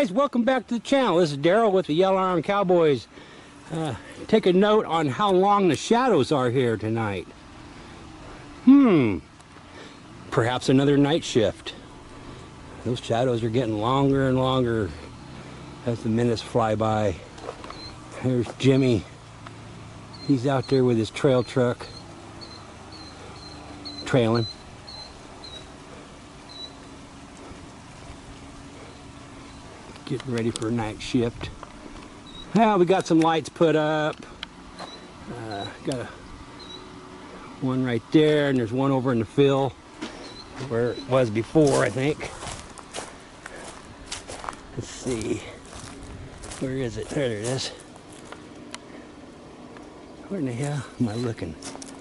Guys, welcome back to the channel. This is Daryl with the Yellow Iron Cowboys. Take a note on how long the shadows are here tonight. Perhaps another night shift. Those shadows are getting longer and longer as the minutes fly by. There's Jimmy. He's out there with his trail truck, trailing. Getting ready for a night shift. Well, we got some lights put up. Got one right there, and there's one over in the fill where it was before, I think. Let's see. Where is it? There it is. Where in the hell am I looking?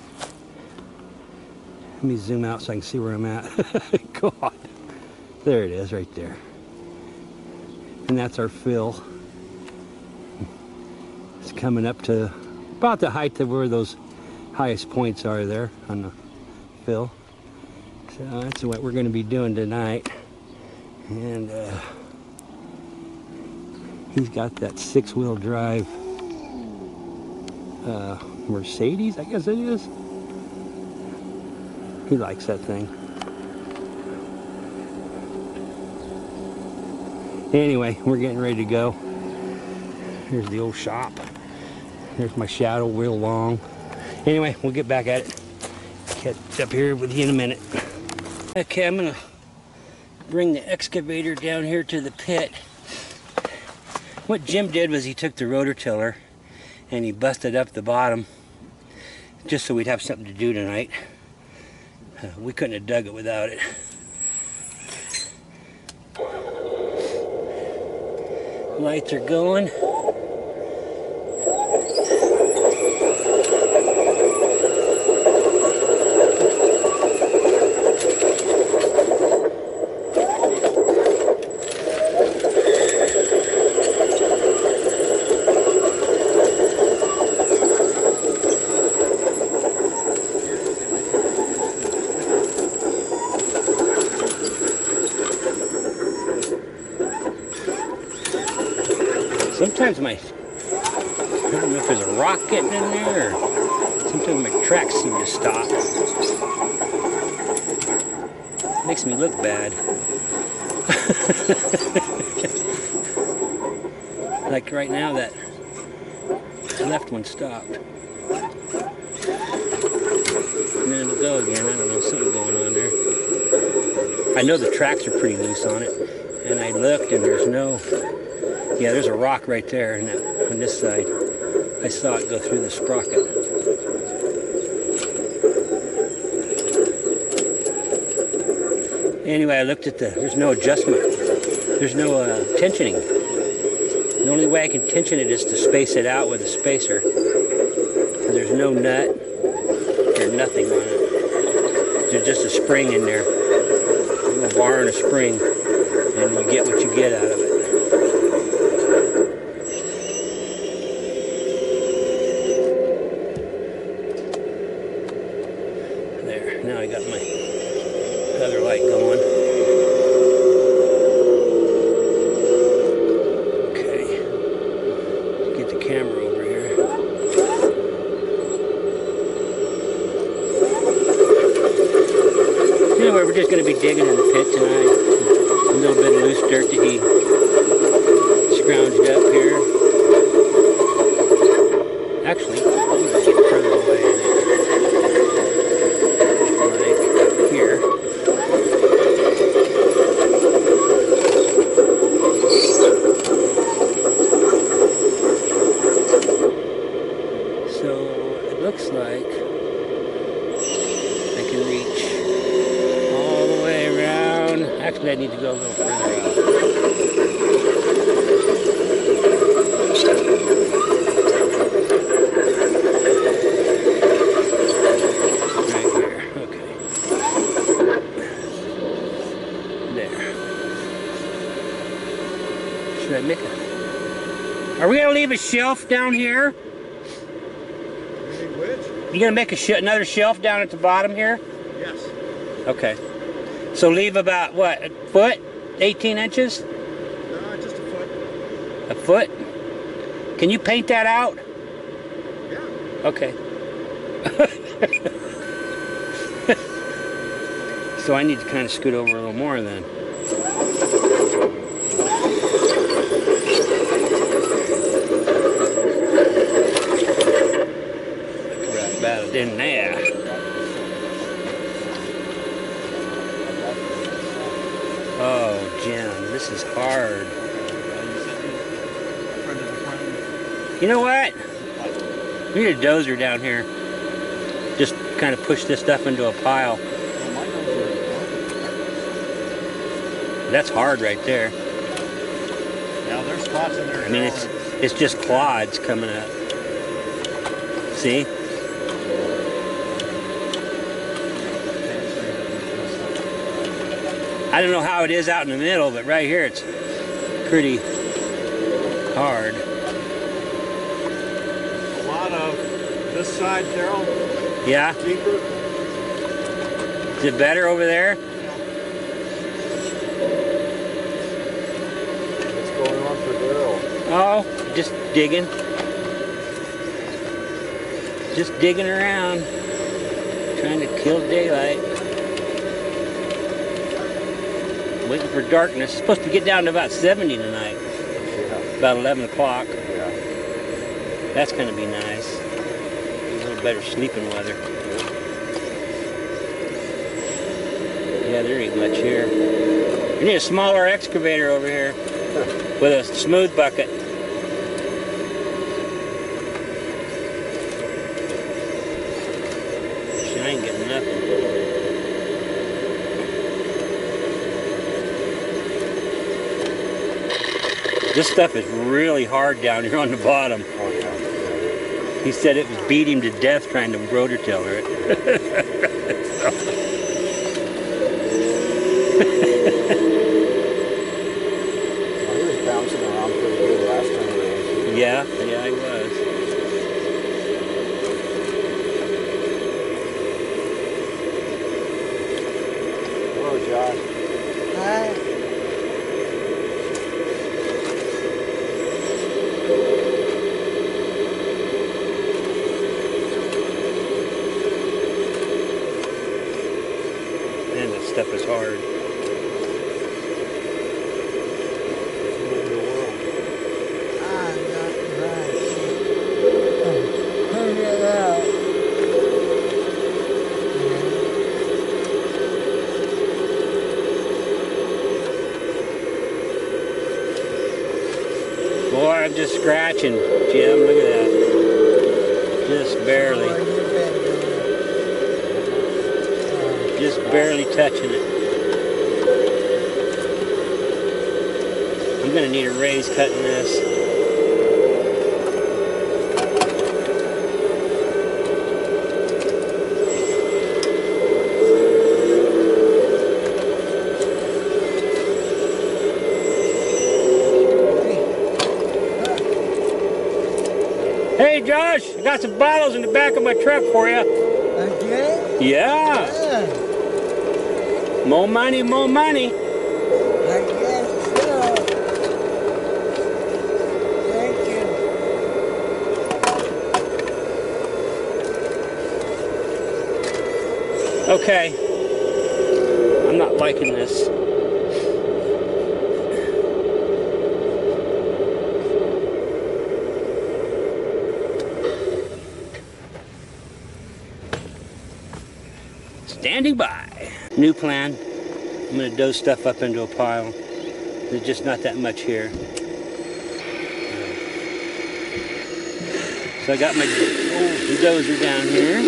Let me zoom out so I can see where I'm at. God. There it is, right there. And that's our fill. It's coming up to about the height of where those highest points are there on the fill. So that's what we're going to be doing tonight. And he's got that 6-wheel drive Mercedes, I guess it is. He likes that thing. Anyway, we're getting ready to go. Here's the old shop. There's my shadow real long. Anyway, we'll get back at it. Catch up here with you in a minute. Okay, I'm gonna bring the excavator down here to the pit. What Jim did was he took the rotor tiller and he busted up the bottom just so we'd have something to do tonight. We couldn't have dug it without it. Lights are going. Sometimes I don't know if there's a rock getting in there, or sometimes my tracks seem to stop. Makes me look bad. Like right now, that left one stopped. And then it'll go again. I don't know, something going on there. I know the tracks are pretty loose on it, and I looked and there's no... Yeah, there's a rock right there on this side. I saw it go through the sprocket. Anyway, I looked at there's no adjustment. There's no tensioning. The only way I can tension it is to space it out with a spacer. And there's no nut. There's nothing on it. There's just a spring in there. A little bar and a spring. And you get what you get out of it. Now I got my other light going. Okay, get the camera over here. Anyway, we're just going to be digging in the pit tonight. A little bit of loose dirt that he scrounged up here. Actually, I'm going to get further away. Here. So it looks like I can reach all the way around. Actually, I need to go a little further. Are we gonna leave a shelf down here? Which? You gonna make another shelf down at the bottom here? Yes. Okay. So leave about what, a foot? 18 inches? No, just a foot. A foot? Can you paint that out? Yeah. Okay. So I need to kind of scoot over a little more then. Look right about it in there. Oh, Jim, this is hard. You know what? We need a dozer down here. Just kind of push this stuff into a pile. That's hard right there. Yeah, there's spots in there. I mean, it's just clods coming up. See? I don't know how it is out in the middle, but right here it's pretty hard. A lot of this side, Daryl. Yeah? Deeper. Is it better over there? What's going on for Daryl? Oh, just digging. Just digging around. Trying to kill daylight. Waiting for darkness. It's supposed to get down to about 70 tonight. Yeah. About 11 o'clock. Yeah. That's going to be nice. A little better sleeping weather. Yeah, there ain't much here. We need a smaller excavator over here with a smooth bucket. She ain't getting nothing. This stuff is really hard down here on the bottom. Oh, yeah. He said it was beat him to death trying to rototiller it. Well, he was bouncing around pretty good last time we were here. Yeah, he was. Hello, Josh. Hi. Man, that stuff is hard. Ah, not right. Turn it out. Boy, I'm just scratching, Jim. Look at that. Just barely. What you been doing? Just barely touching it. I'm gonna need a raise cutting this. Hey Josh, I got some bottles in the back of my truck for you. Again? Yeah. Yeah. More money, more money. I guess so. Thank you. Okay. I'm not liking this. Standing by. New plan. I'm going to doze stuff up into a pile. There's just not that much here. So I got my dozer down here.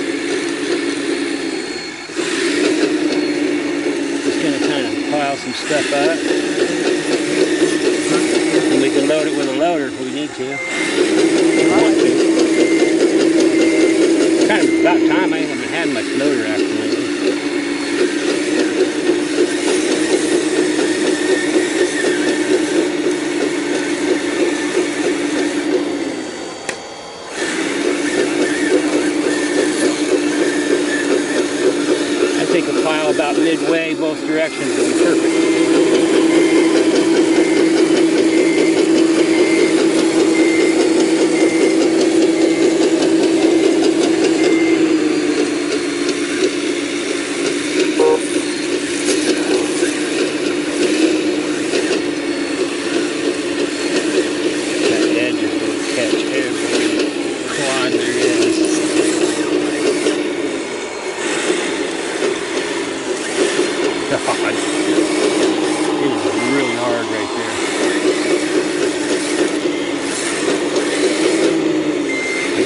Just going to kind of pile some stuff up. And we can load it with a loader if we need to. If we want to. Kind of about time. I haven't had much loader action lately. I think a pile about midway, both directions, would be perfect.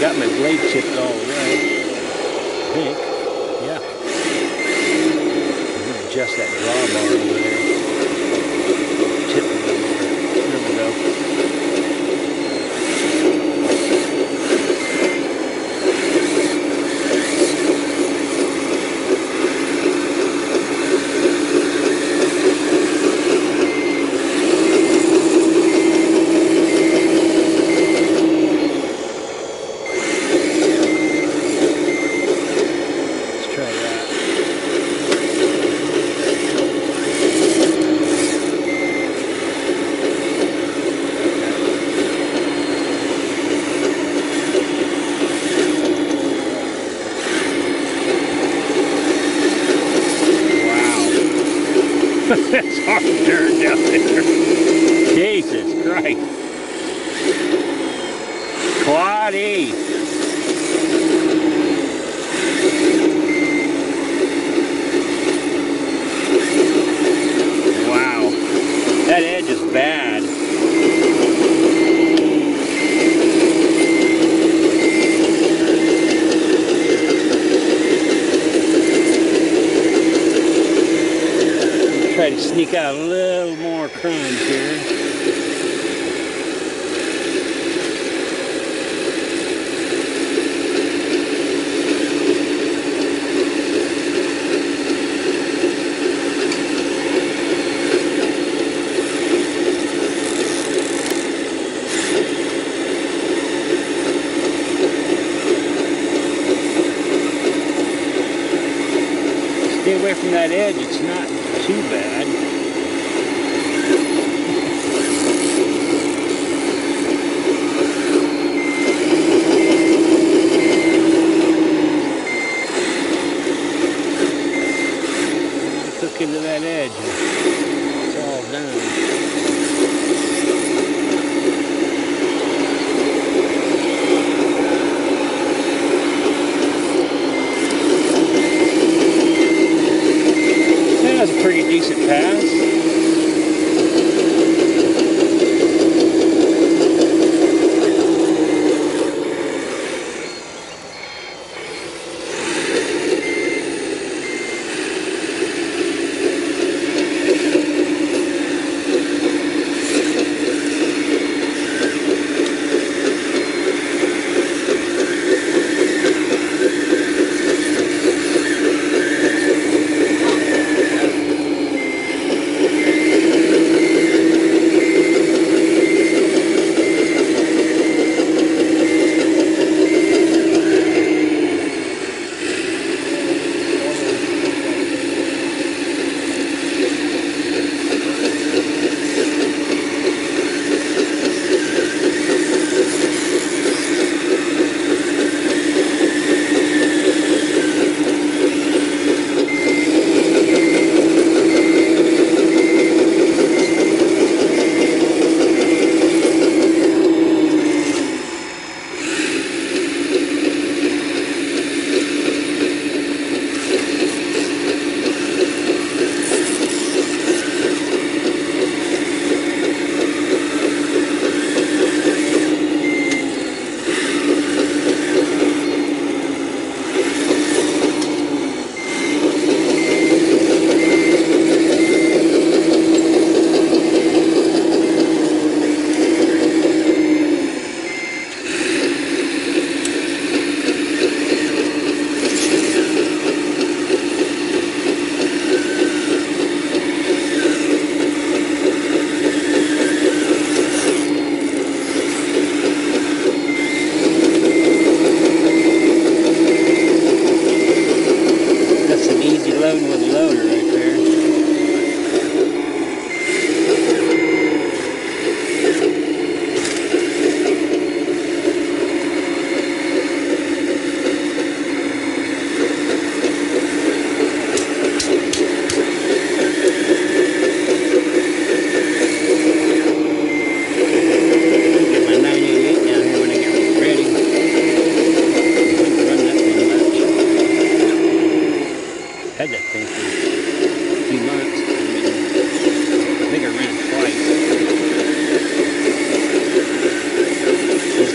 got my blade chipped all the way. I think. Yeah. Adjust that drawbar over there. Tip it over there. There we go. That's hard to turn down there. Jesus Christ. Quaddy. Wow. That edge is bad. Try to sneak out a little more crumbs here. Stay away from that edge, it's not too bad. Hook into that edge and it's all done. That was a pretty decent pass.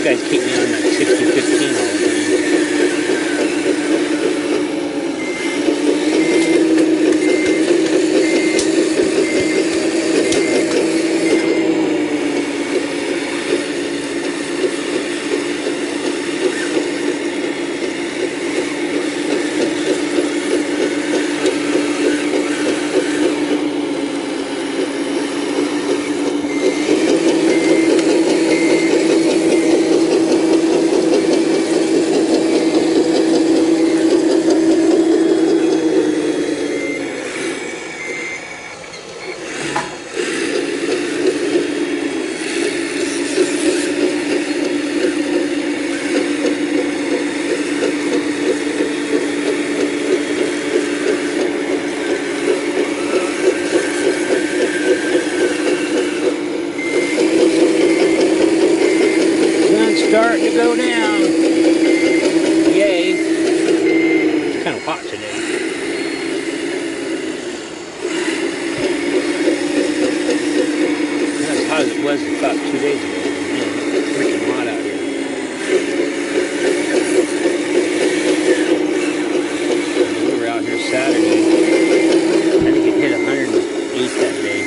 guys keep me on that 60-15 all the starting to go down. Yay. It's kind of hot today. Not as hot as it was about 2 days ago. Man, it's freaking hot out here. We were out here Saturday. I think it hit 108 that day.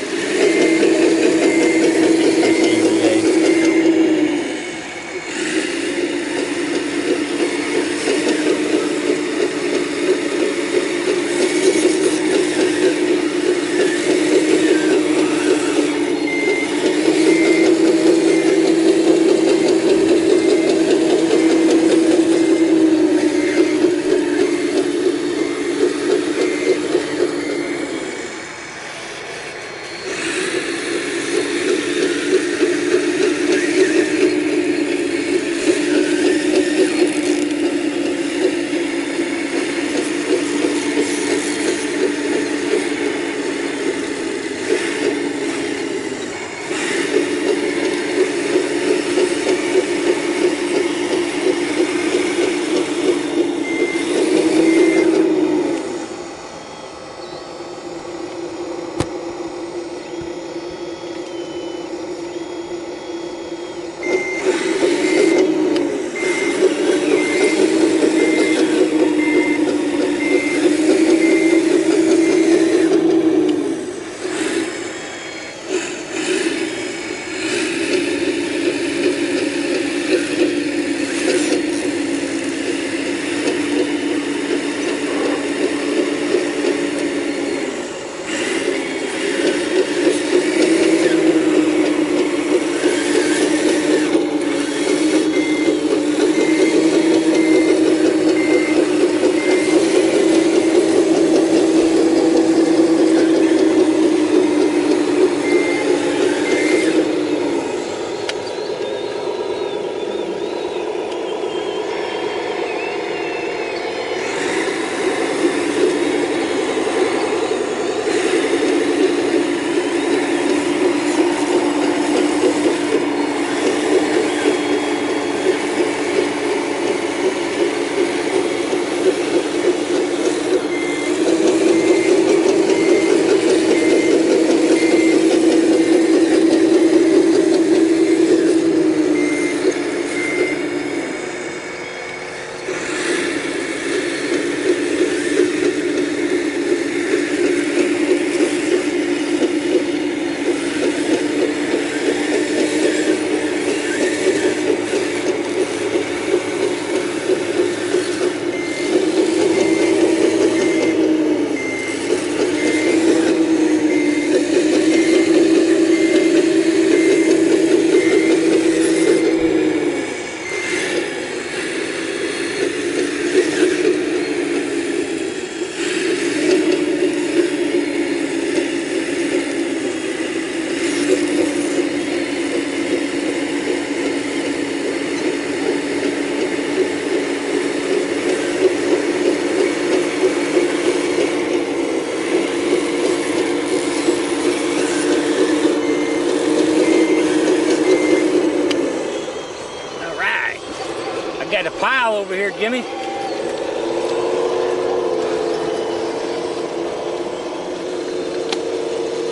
Got a pile over here, Jimmy.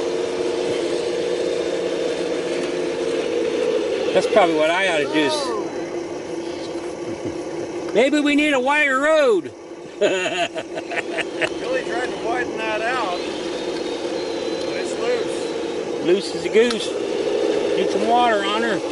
That's probably what I ought to do is Maybe we need a wider road. Billy tried to widen that out, but it's loose. Loose as a goose. Need some water on her.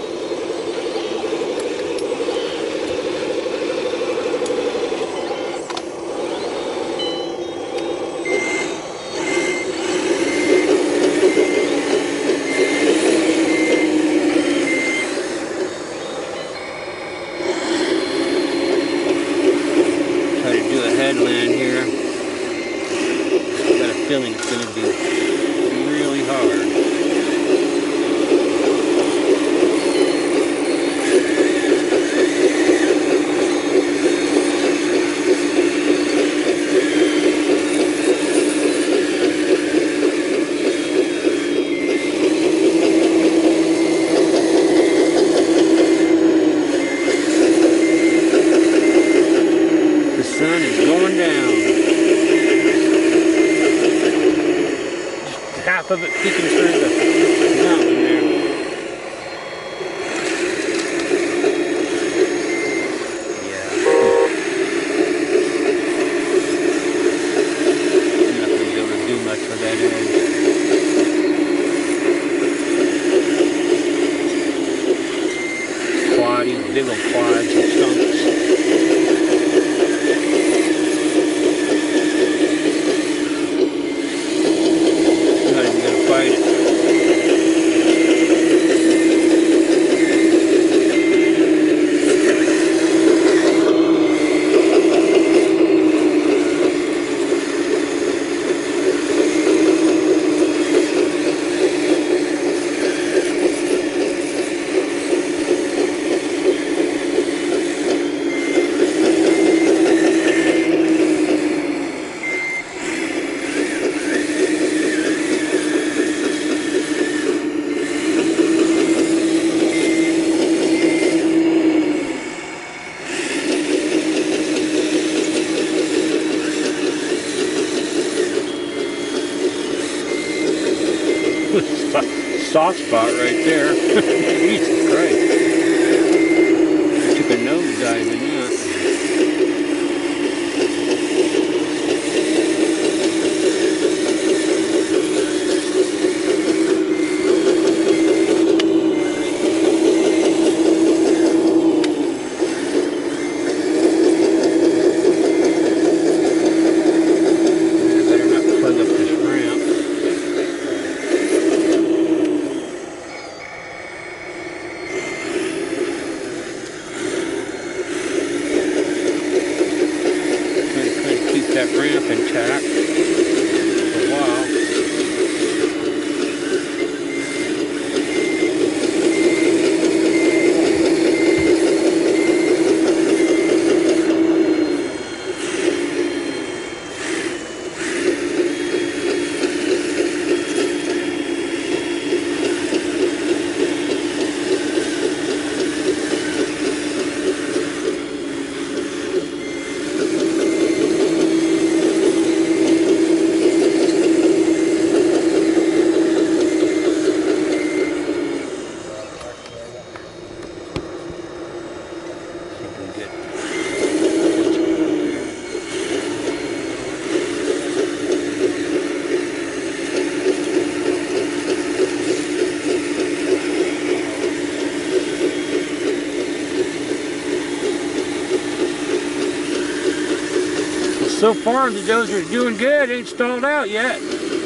Headland here. I've got a feeling it's going to be really hard. The sun is going down. Just half of it peeking through the mountain there. Yeah. I'm not going to be able to do much with that edge. Quaddy, big old quads and stumps. Fight it. Soft spot right there. Jesus Christ. I took a nosedive in that. That ramp intact for a while. So far, the dozer is doing good. It ain't stalled out yet.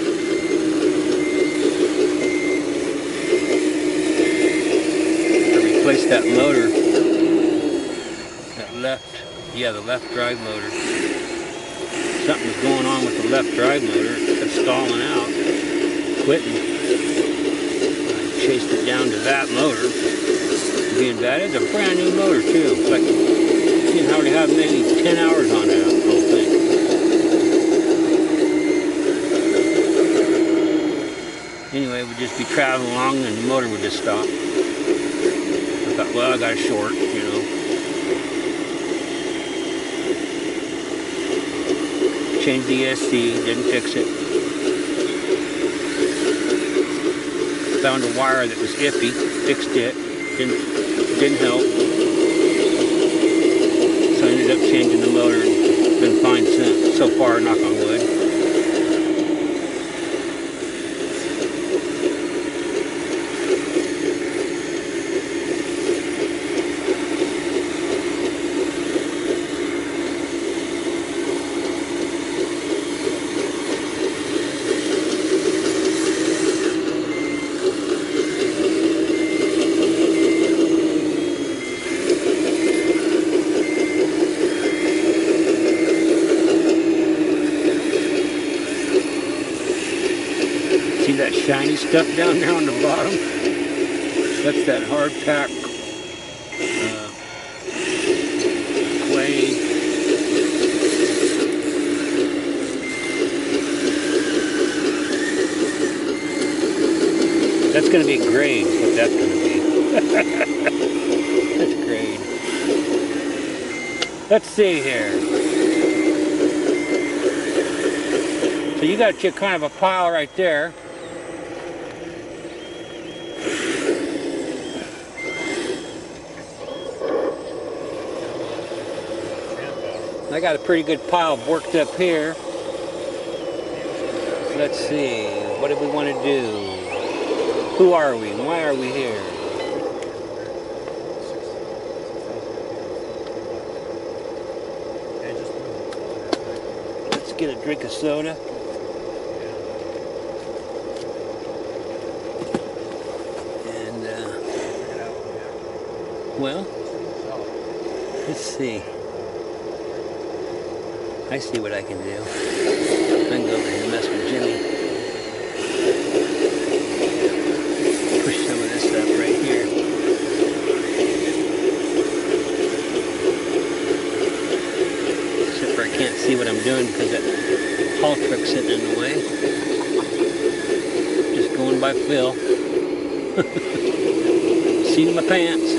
I replaced that motor. That the left drive motor. Something's going on with the left drive motor. It's stalling out, quitting. I chased it down to that motor. Being bad, it's a brand new motor too. It's like you can hardly have maybe 10 hours on that whole thing. Anyway, we'd just be traveling along and the motor would just stop. I thought, well, I got a short, you know. Changed the ESC, didn't fix it. Found a wire that was iffy, fixed it, didn't help. ended up changing the motor and it's been fine since, so far, knock on wood. See that shiny stuff down there on the bottom? That's that hard pack clay. That's going to be grade, what that's going to be. That's grade. Let's see here. So you got your kind of a pile right there. I got a pretty good pile worked up here. Let's see, what do we want to do? Who are we and why are we here? Let's get a drink of soda. And, well, let's see. I see what I can do. I can go over here and mess with Jimmy. Push some of this stuff right here. Except for I can't see what I'm doing because that haul truck's sitting in the way. Just going by feel. Seat in my pants.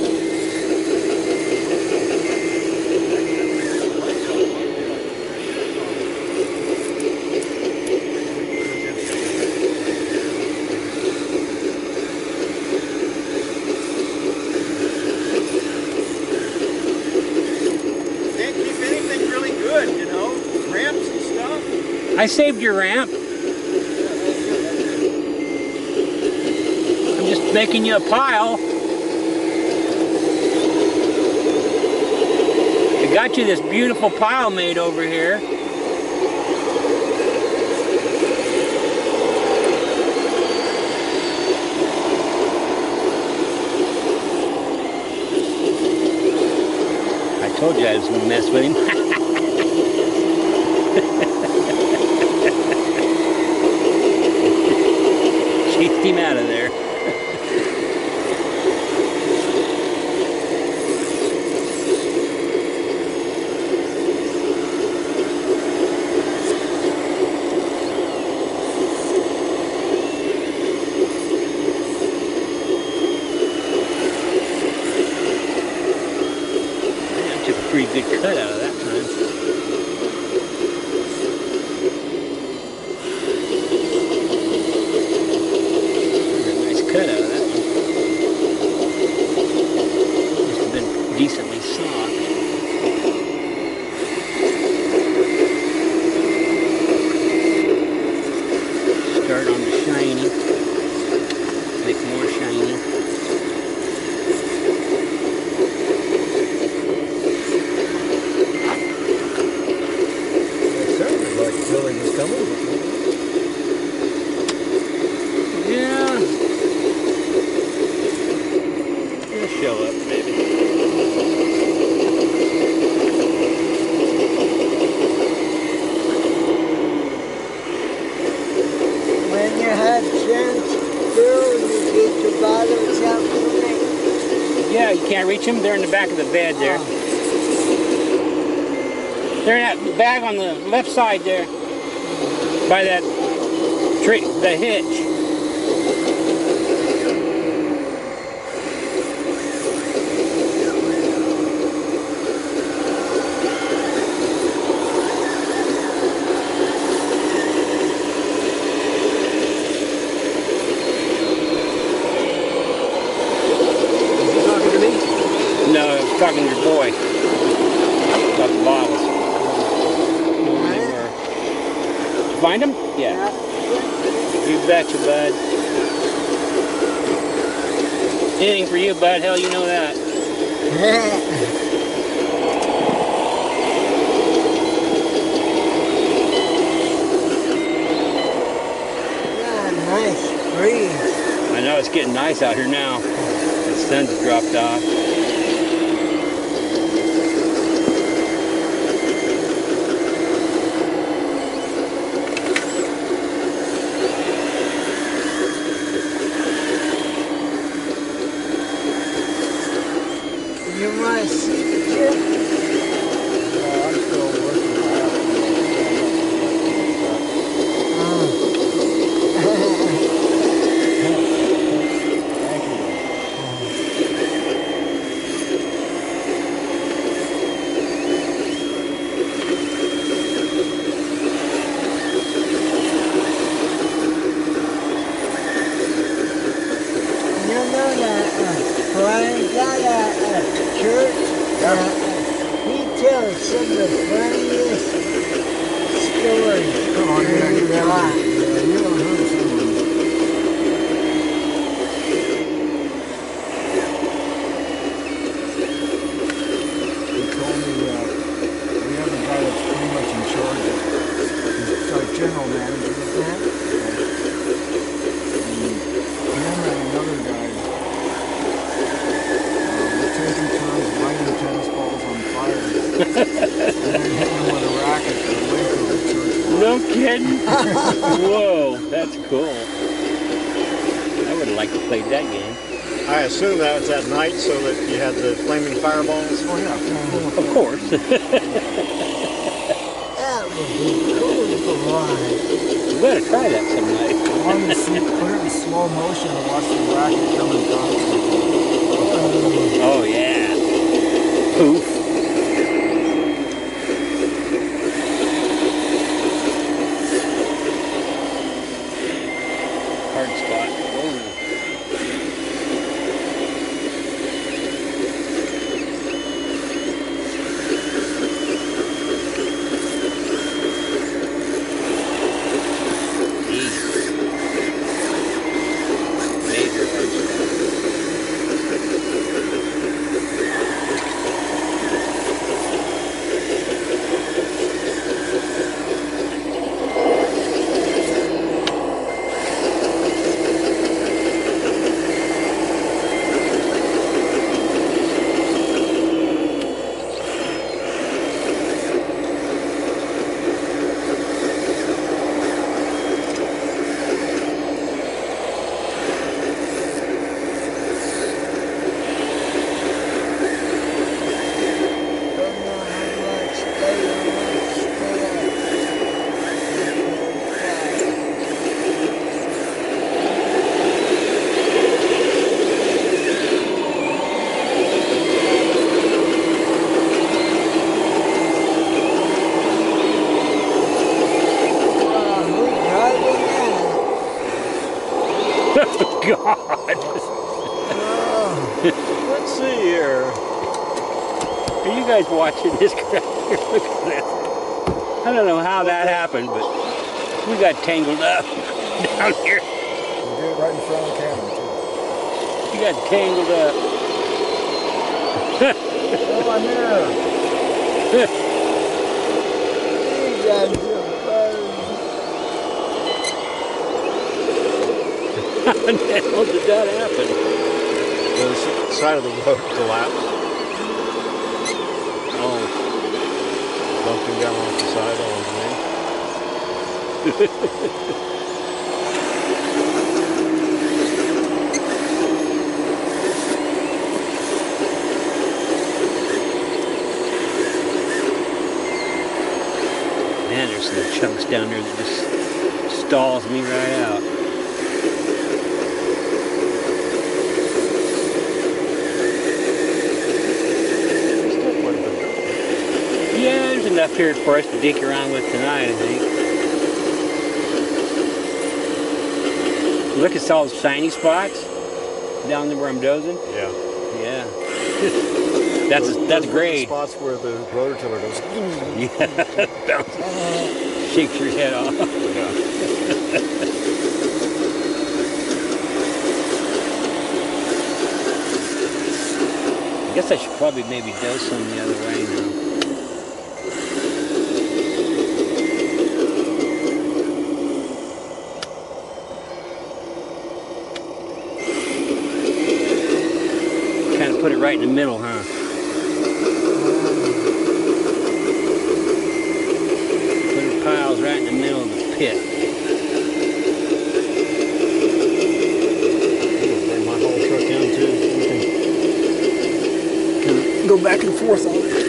I saved your ramp. I'm just making you a pile. I got you this beautiful pile made over here. I told you I was going to mess with him. Chased him out of there. Man, I took a pretty good cut out of that time. Cut out of that one. Must have been decently soft. Start on the shiny. Make more shiny. It sounded like Billy was coming. Yeah. Show up, maybe. When you have chance, Bill, you get the bottles out for me. Yeah, you can't reach them. They're in the back of the bed there. Oh. They're in that bag on the left side there. By that tree, the hitch. No, I was talking to your boy. find them? Yeah. You betcha, bud. Anything for you, bud. Hell, you know that. Nice breeze. I know it's getting nice out here now. The sun's dropped off. You want to see the trip? I'm still working on You know that Brian got a church. He tells some of the funniest stories. Come on, in his life. you don't know someone. He told me we have a guy that's pretty much in charge. He's our general manager. And him and another guy were taking turns lighting tennis balls on fire and then hitting them with a racket for the length of the church. No kidding. Whoa, that's cool. I would have liked to play that game. I assume that was at night so that you had the flaming fireballs. Oh yeah, Of course. That would be cool to watch. We better try that some night. I wanted to see, put it in slow motion and watch the racket coming down. Oh yeah. Poof. Hard spot. Whoa. Major hard spot. Don't know how much they Oh God. Let's see here. Are you guys watching this crap here? Look at this. I don't know how that happened, but we got tangled up down here. We did it right in front of the camera too. We got tangled up. Oh, I'm here. You guys are funny. How the hell did that happen? The side of the road collapsed. Oh, Bumped him down off the side on his knee. man, there's some chunks down there that just stalls me right out. Still quite a bit. Yeah, there's enough here for us to dig around with tonight, I think. Look at all those shiny spots down there where I'm dozing. Yeah. Yeah. That's great. Spots where the rotor tiller goes. Yeah. Bounces. Shakes your head off. Yeah. I guess I should probably maybe dose them the other way now. Kind of put it right in the middle, huh? Put the piles right in the middle of the pit. Bring my whole truck down too. Go back and forth on it.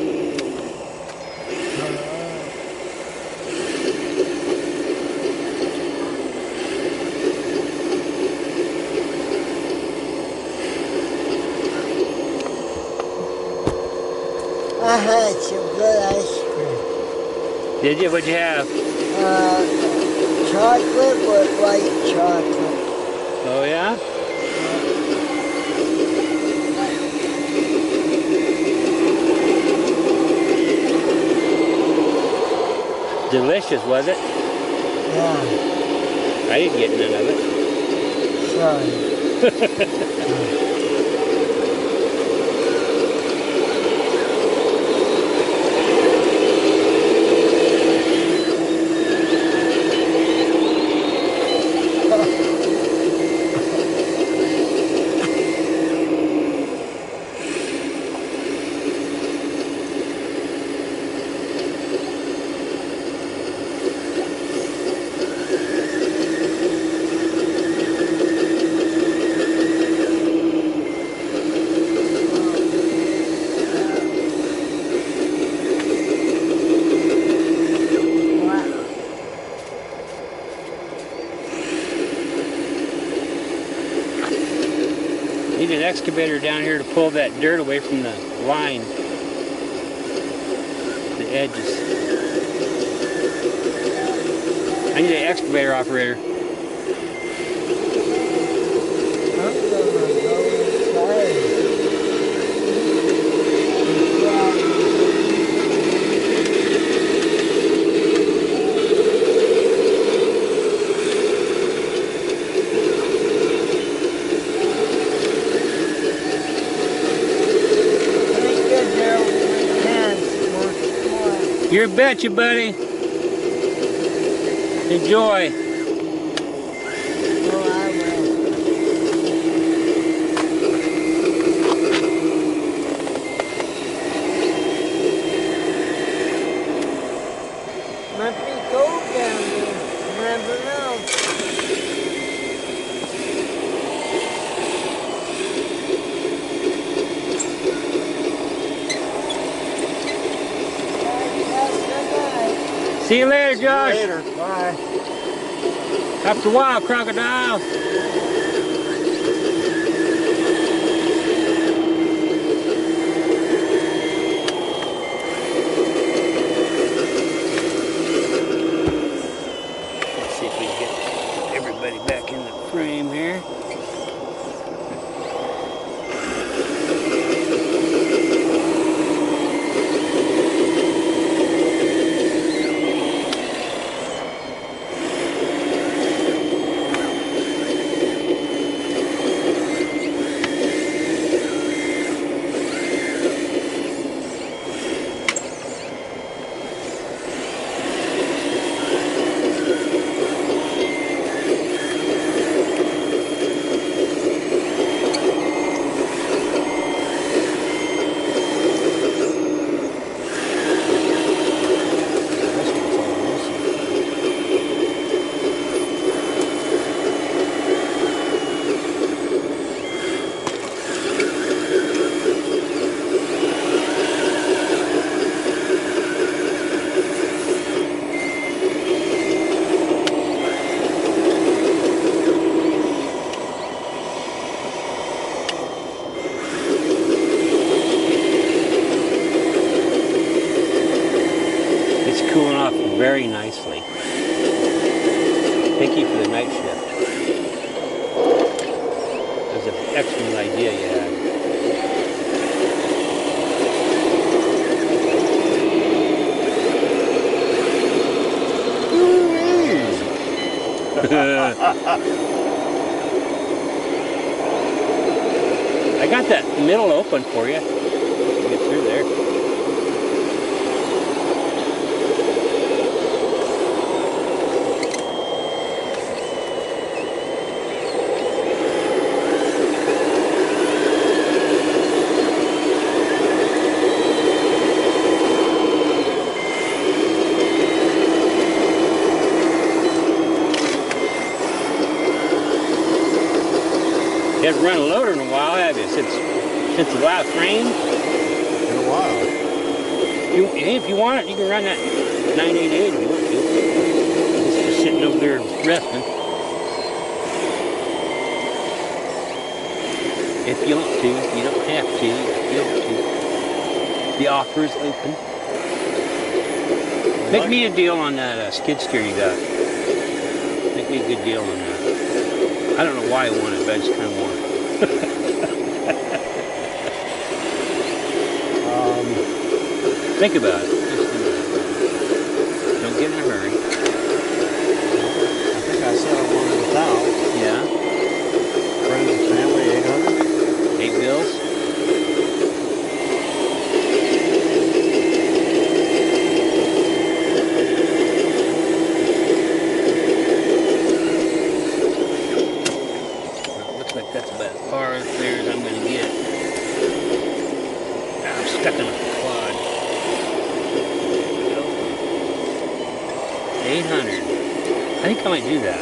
I had some good ice cream. Did you? What'd you have? Chocolate with white chocolate. Oh yeah? Delicious, was it? Yeah, I didn't get none of it. sorry. Need an excavator down here to pull that dirt away from the line. The edges. I need an excavator operator. I'm gonna go inside. You betcha, buddy. Enjoy. Oh, I will. Might be cold down there. Never know. See you later, Josh. See you later. Bye. After a while, crocodile. Let's see if we can get everybody back in the frame here. Cooling off very nicely. Thank you for the night shift. That was an excellent idea you had. Ooh-wee. I got that middle open for you. Get through there. You haven't run a loader in a while, have you? Since the last rain? In a while. If you want it, you can run that 988 if you want to. Just sitting over there resting. If you want to, you don't have to. If you want to. The offer is open. Make me a deal on that skid steer you got. Make me a good deal on that. I don't know why I want it, but I just kind of want it. Think about it. Just think about it. Don't get in a hurry. I think I said I wanted 1,000. Yeah. Friends and family, 800. 8 bills. That's about as far as there as I'm going to get. I'm stuck in a quad. 800. I think I might do that.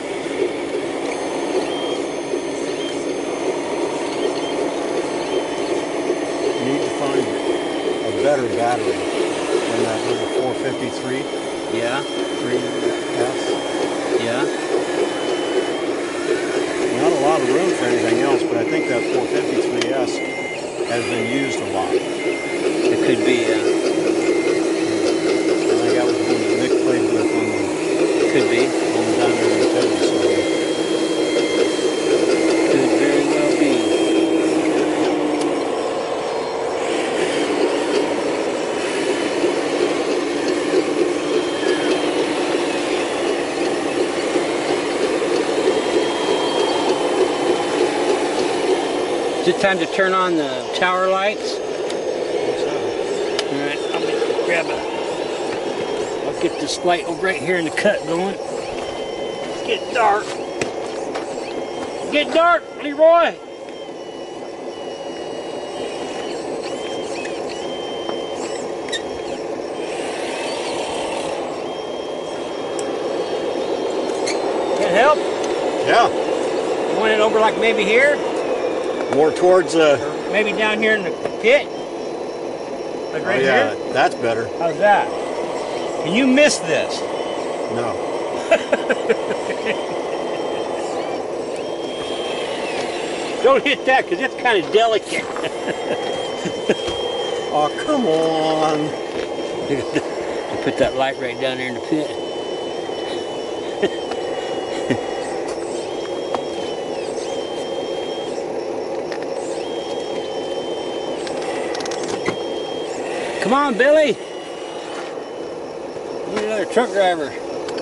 You need to find a better battery than that little 453. Yeah. 3S. Yeah. Not a lot of room for anything else, but I think that 453S has been used a lot. It could be, I think that was one that Nick played with on the, could be. on the down there in the table, so. Could very well be. Is it time to turn on the tower lights? Alright, I'll grab it. I'll get this light right here in the cut going. It's getting dark. Get dark, Leroy! Can it help? Yeah, You want it over like maybe here? more towards, Maybe down here in the pit? Like right yeah, here? that's better. How's that? Can you miss this? No. Don't hit that because it's kind of delicate. Oh, come on. I put that light right down there in the pit. Come on, Billy. Need another truck driver.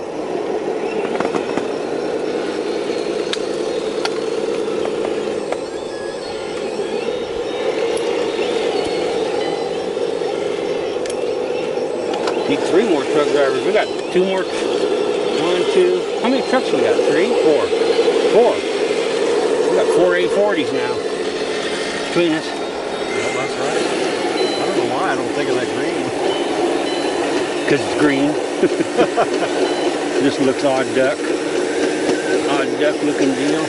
Need 3 more truck drivers. We got 2 more. 1, 2. How many trucks we got? 3? 4. 4. We got 4 A40G's now between us. Well, that's right. I don't know why I don't think of that green. Because it's green. This looks odd duck. Odd duck looking deal.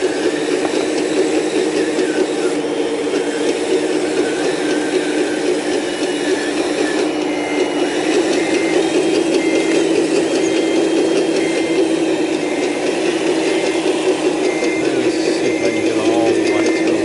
Let's see if I can get all the lights going.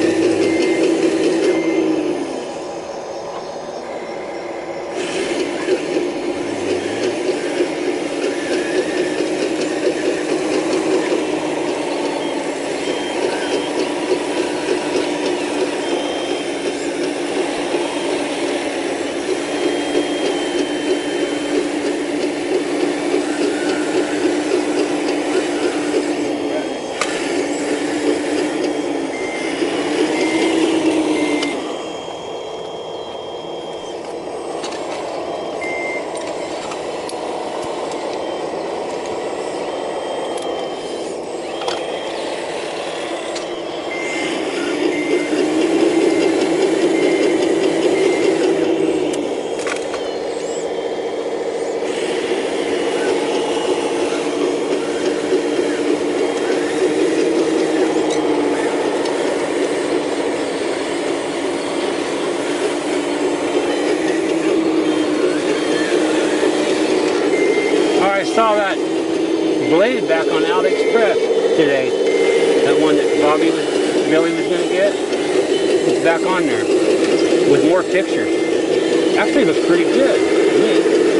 saw that blade back on AliExpress today. That one that Billy was gonna get. It's back on there with more pictures. Actually looks pretty good to me.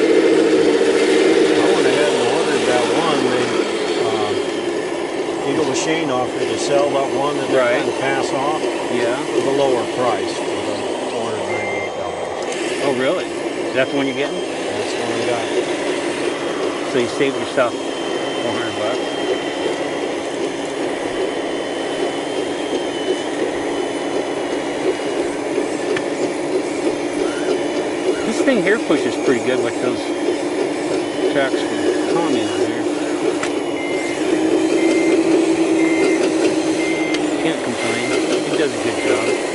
I went ahead and ordered that one. Eagle Machine offered to sell that one that they're Right. trying to pass off Yeah. with a lower price for the $498. Oh really? That's the one you're getting? That's the one I got. So you saved yourself $400. This thing here pushes pretty good with those tracks from Tommy on here. Can't complain. He does a good job.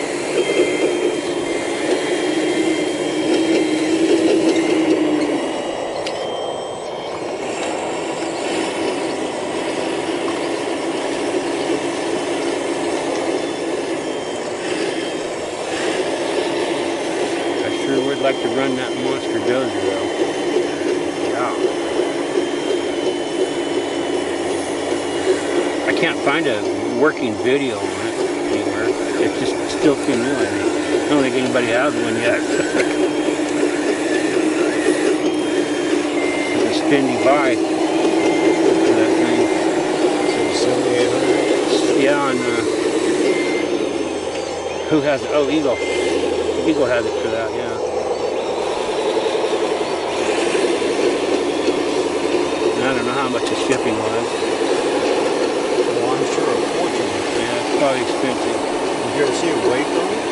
Sure would like to run that monster dozer though. Yeah. I can't find a working video on it anywhere. It's just still too new, I think. I don't think anybody has one yet. It's a spendy buy for that thing. So 7,800. Yeah, on who has it? Oh, Eagle. Eagle has it for that, yeah. I don't know how much the shipping was. Well, I'm sure a fortune. Yeah, it's probably expensive. Did you ever see a weight on it?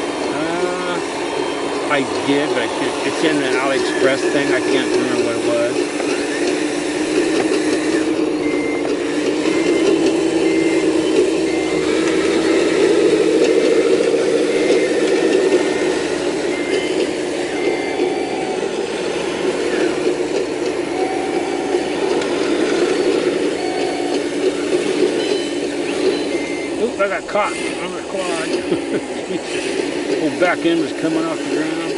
I did, but I can't. It's in the AliExpress thing. I can't remember what it was. I got caught on the quad. Whole back end was coming off the ground.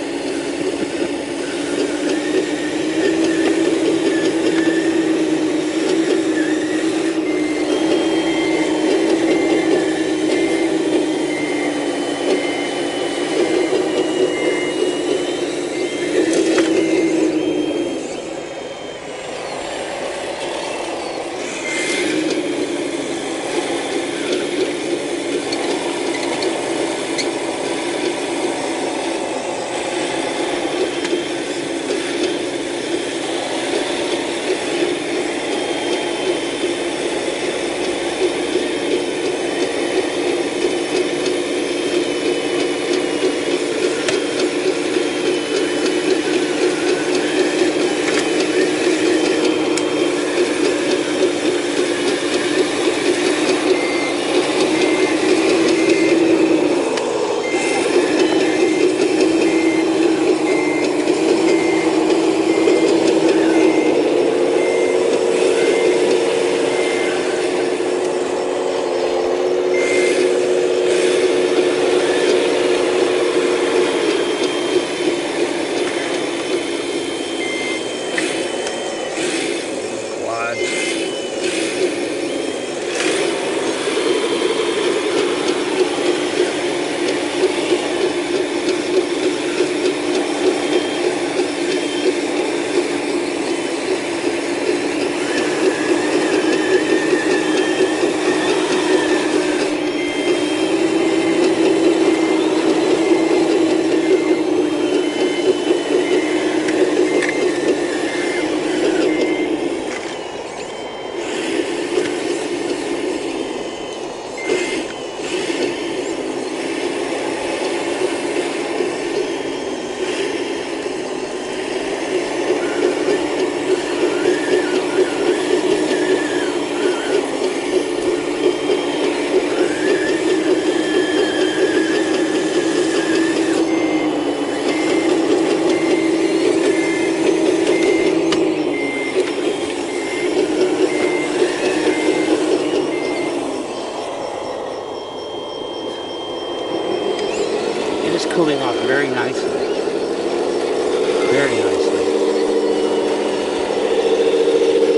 Cooling off very nicely. Very nicely.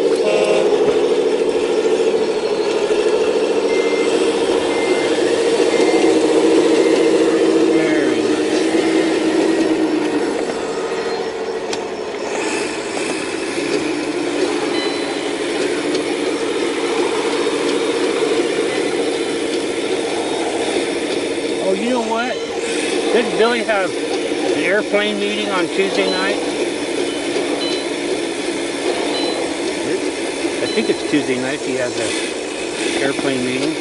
Did Billy have an airplane meeting on Tuesday night? I think it's Tuesday night he has an airplane meeting.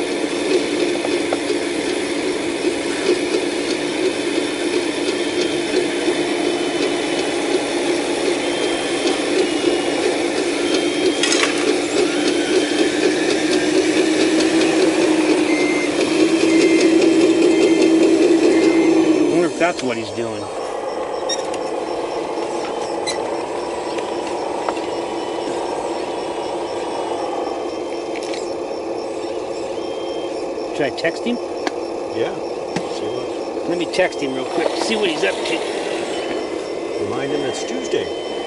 That's what he's doing. Should I text him? Yeah. See what? Let me text him real quick, see what he's up to. Remind him it's Tuesday.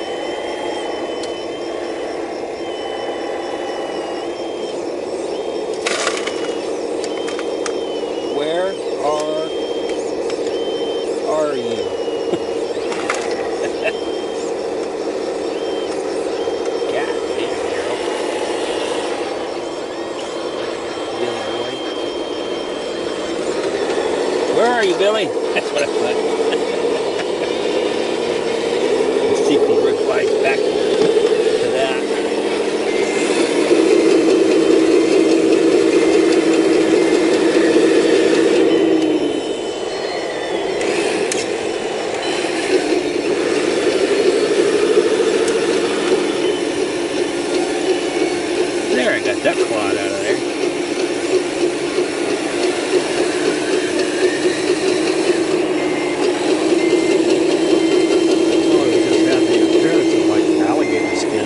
Where are you? God damn, Daryl. Billy boy. Where are you, Billy? That's what I thought. Let's see if he replies back to that. There, I got that clod out of there. Oh, it just had the appearance of like alligator skin.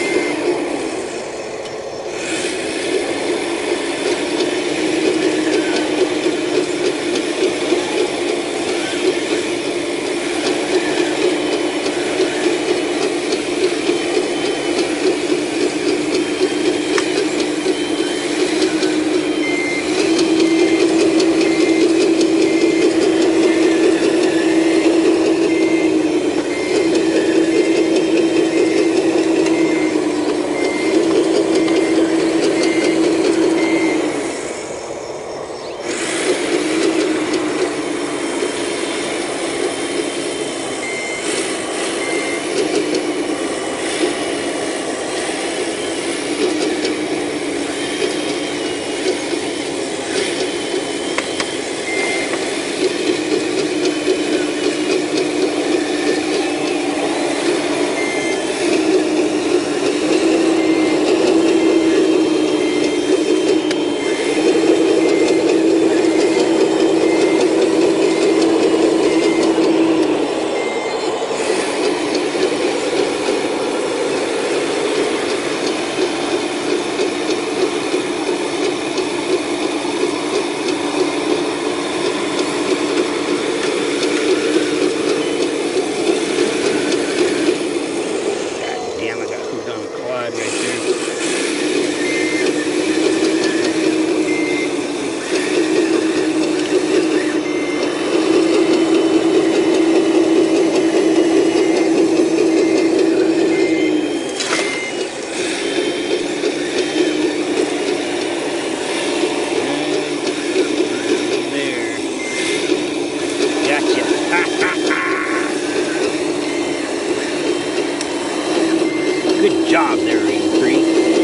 Good job there, E3.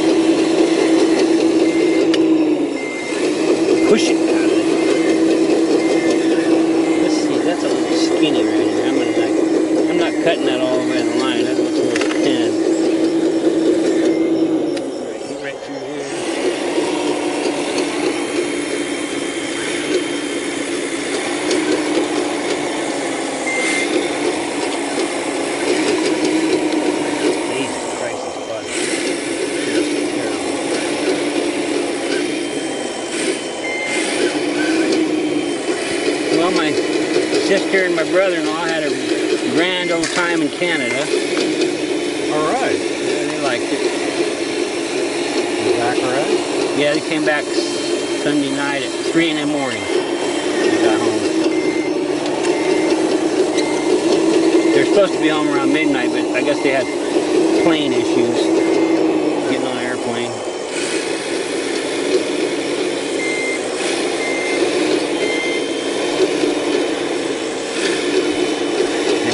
Push it out of there. Let's see, that's a little skinny right here. I'm not cutting that all the way to the line. That looks a little thin. Right through here. Well, my sister and my brother-in-law had a grand old time in Canada. All right. Yeah, they liked it. You back already? Yeah, they came back Sunday night at 3 in the morning. They got home. They're supposed to be home around midnight, but I guess they had plane issues getting on an airplane.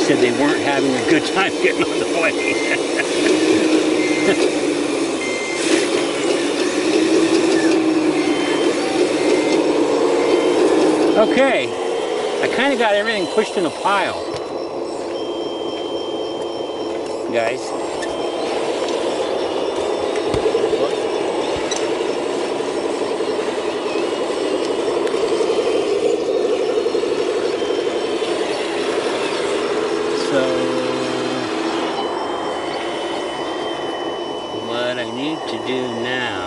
said they weren't having a good time getting on the plane. Okay, I kind of got everything pushed in a pile, guys. So, what I need to do now,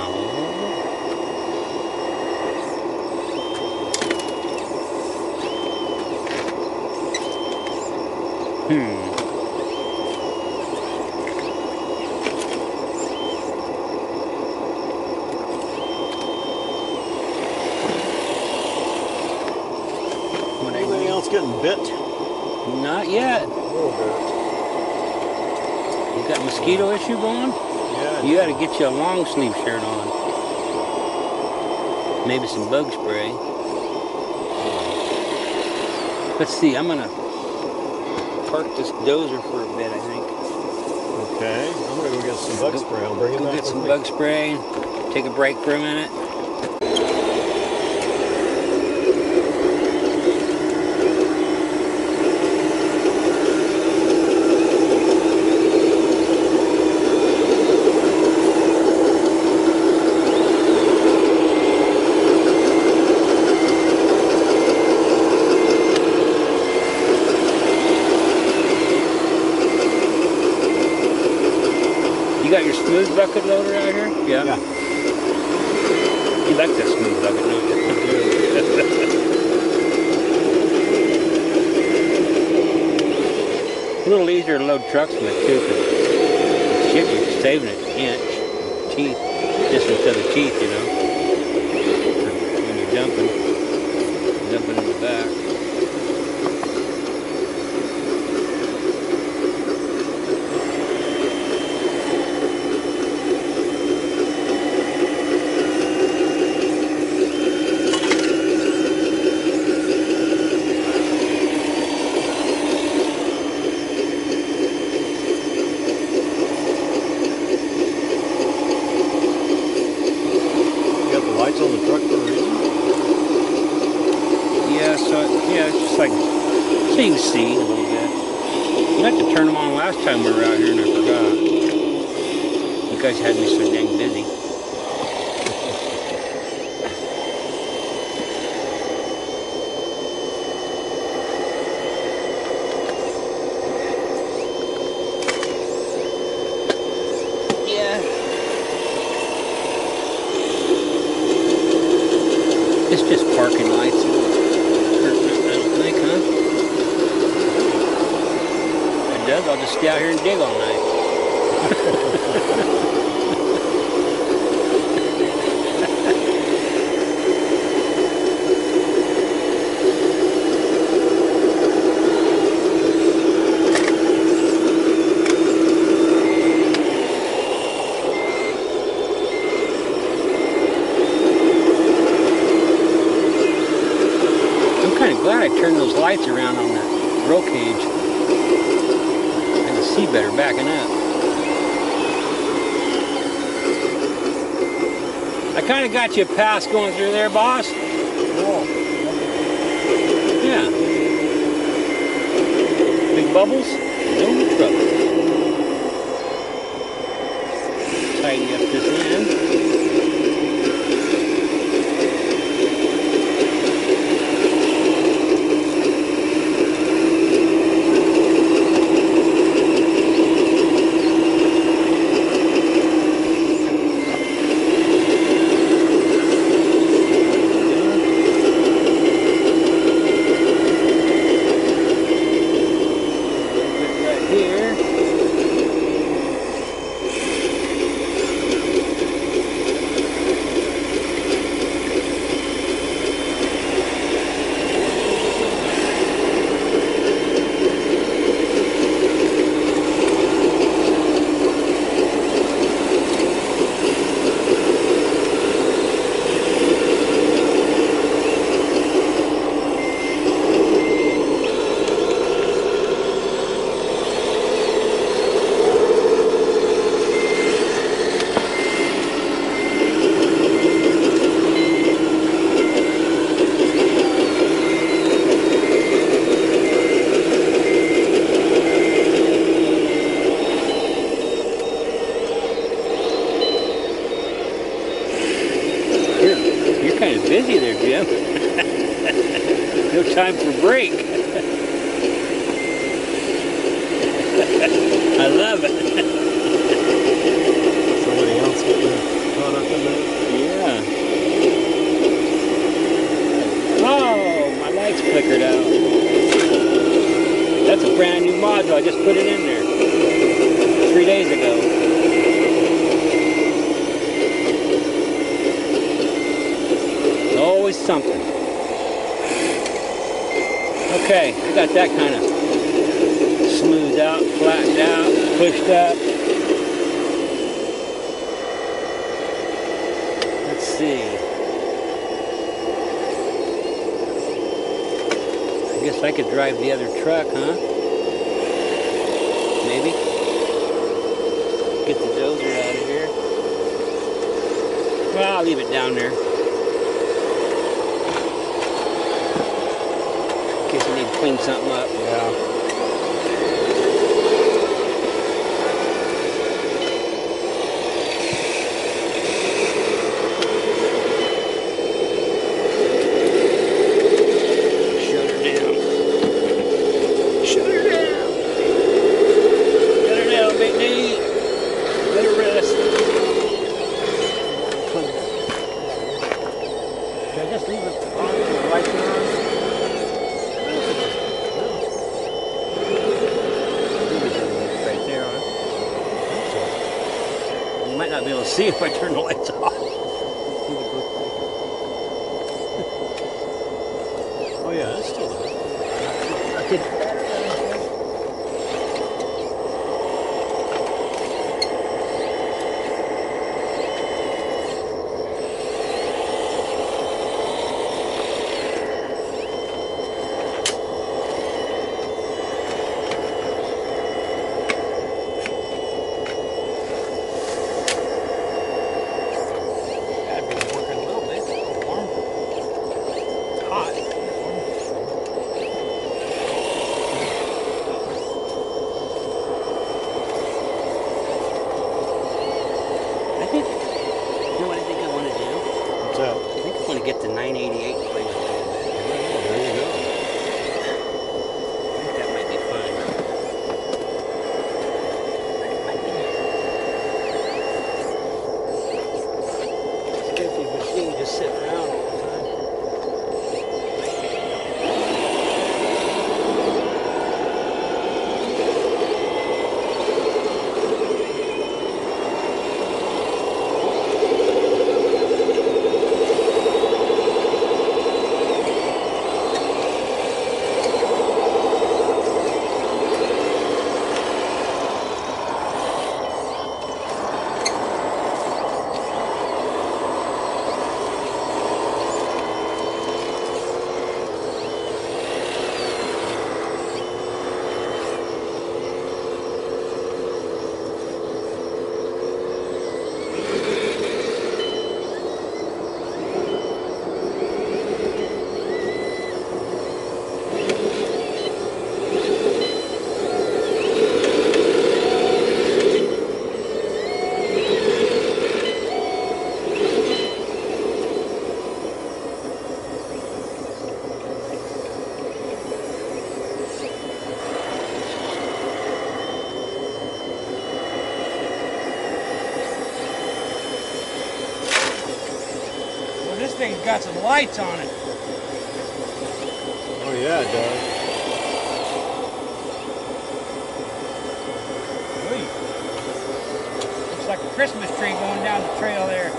Anything else getting bit? not yet. A little bit. You got mosquito issue going? Yeah. You got to get you a long sleeve shirt on. Maybe some bug spray. Let's see, I'm gonna park this dozer for a bit, I think. Okay, I'm gonna go get some bug spray. I'll bring it Go back get with some me. bug spray, take a break for a minute. You got your smooth bucket loader out here? Yeah. Yeah. You like that smooth bucket, don't you? A little easier to load trucks with too, because shit, you're saving an inch. Teeth, distance of the teeth, you know. When you're dumping in the back. Lights on the truck for a reason? Yeah, so it's just like so you can see a little bit. You had to turn them on last time we were out here and I forgot. You guys had me so dang busy. It's just parking lights. I don't think, huh? If it does, I'll just stay out here and dig all night. I'm glad I turned those lights around on that roll cage. I can see better backing up. I kind of got you a pass going through there, boss. Yeah. Big bubbles? No trouble. Tighten up this end. time for break. I love it. Somebody else getting caught up in that? Yeah. Oh, my lights flickered out. That's a brand new module. I just put it in there 3 days ago. There's always something. Okay, I got that kind of smoothed out, flattened out, pushed up. Let's see. I guess I could drive the other truck, huh? Maybe. Get the dozer out of here. Well, I'll leave it down there. In case I need to clean something up. Yeah. See if I turn the lights off. Oh yeah, it's still there. I think I want to get the 988 and play with it a little bit. There you go. I think that might be fun. Skiffy machine just sitting around all the time. This thing's got some lights on it. Oh yeah, it does. Looks like a Christmas tree going down the trail there.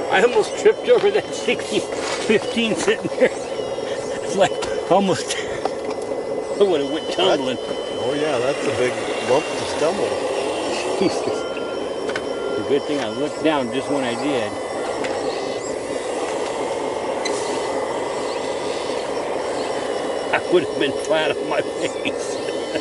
I almost tripped over that 60-15 sitting there. It's like almost I would have went tumbling. Oh yeah, that's a big bump to stumble. Jesus. It's a good thing I looked down just when I did. I would have been flat on my face.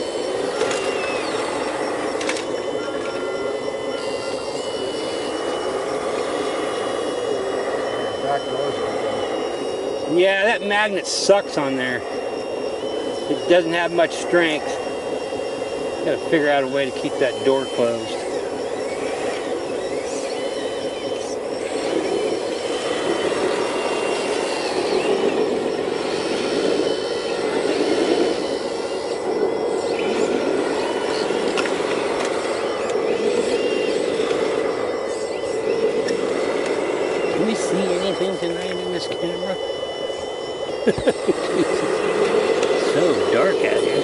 Back doors open. Yeah, that magnet sucks on there. It doesn't have much strength. Gotta figure out a way to keep that door closed. Can we see anything tonight in this camera? So dark out here.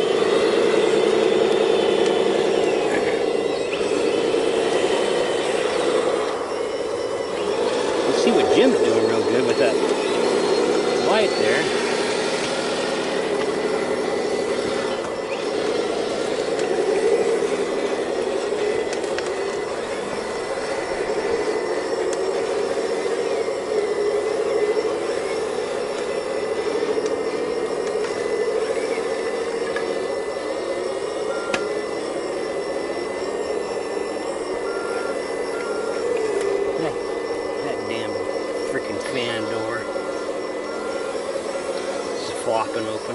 Let's see what Jim's doing real good with that light there. That damn freaking fan door is flopping open.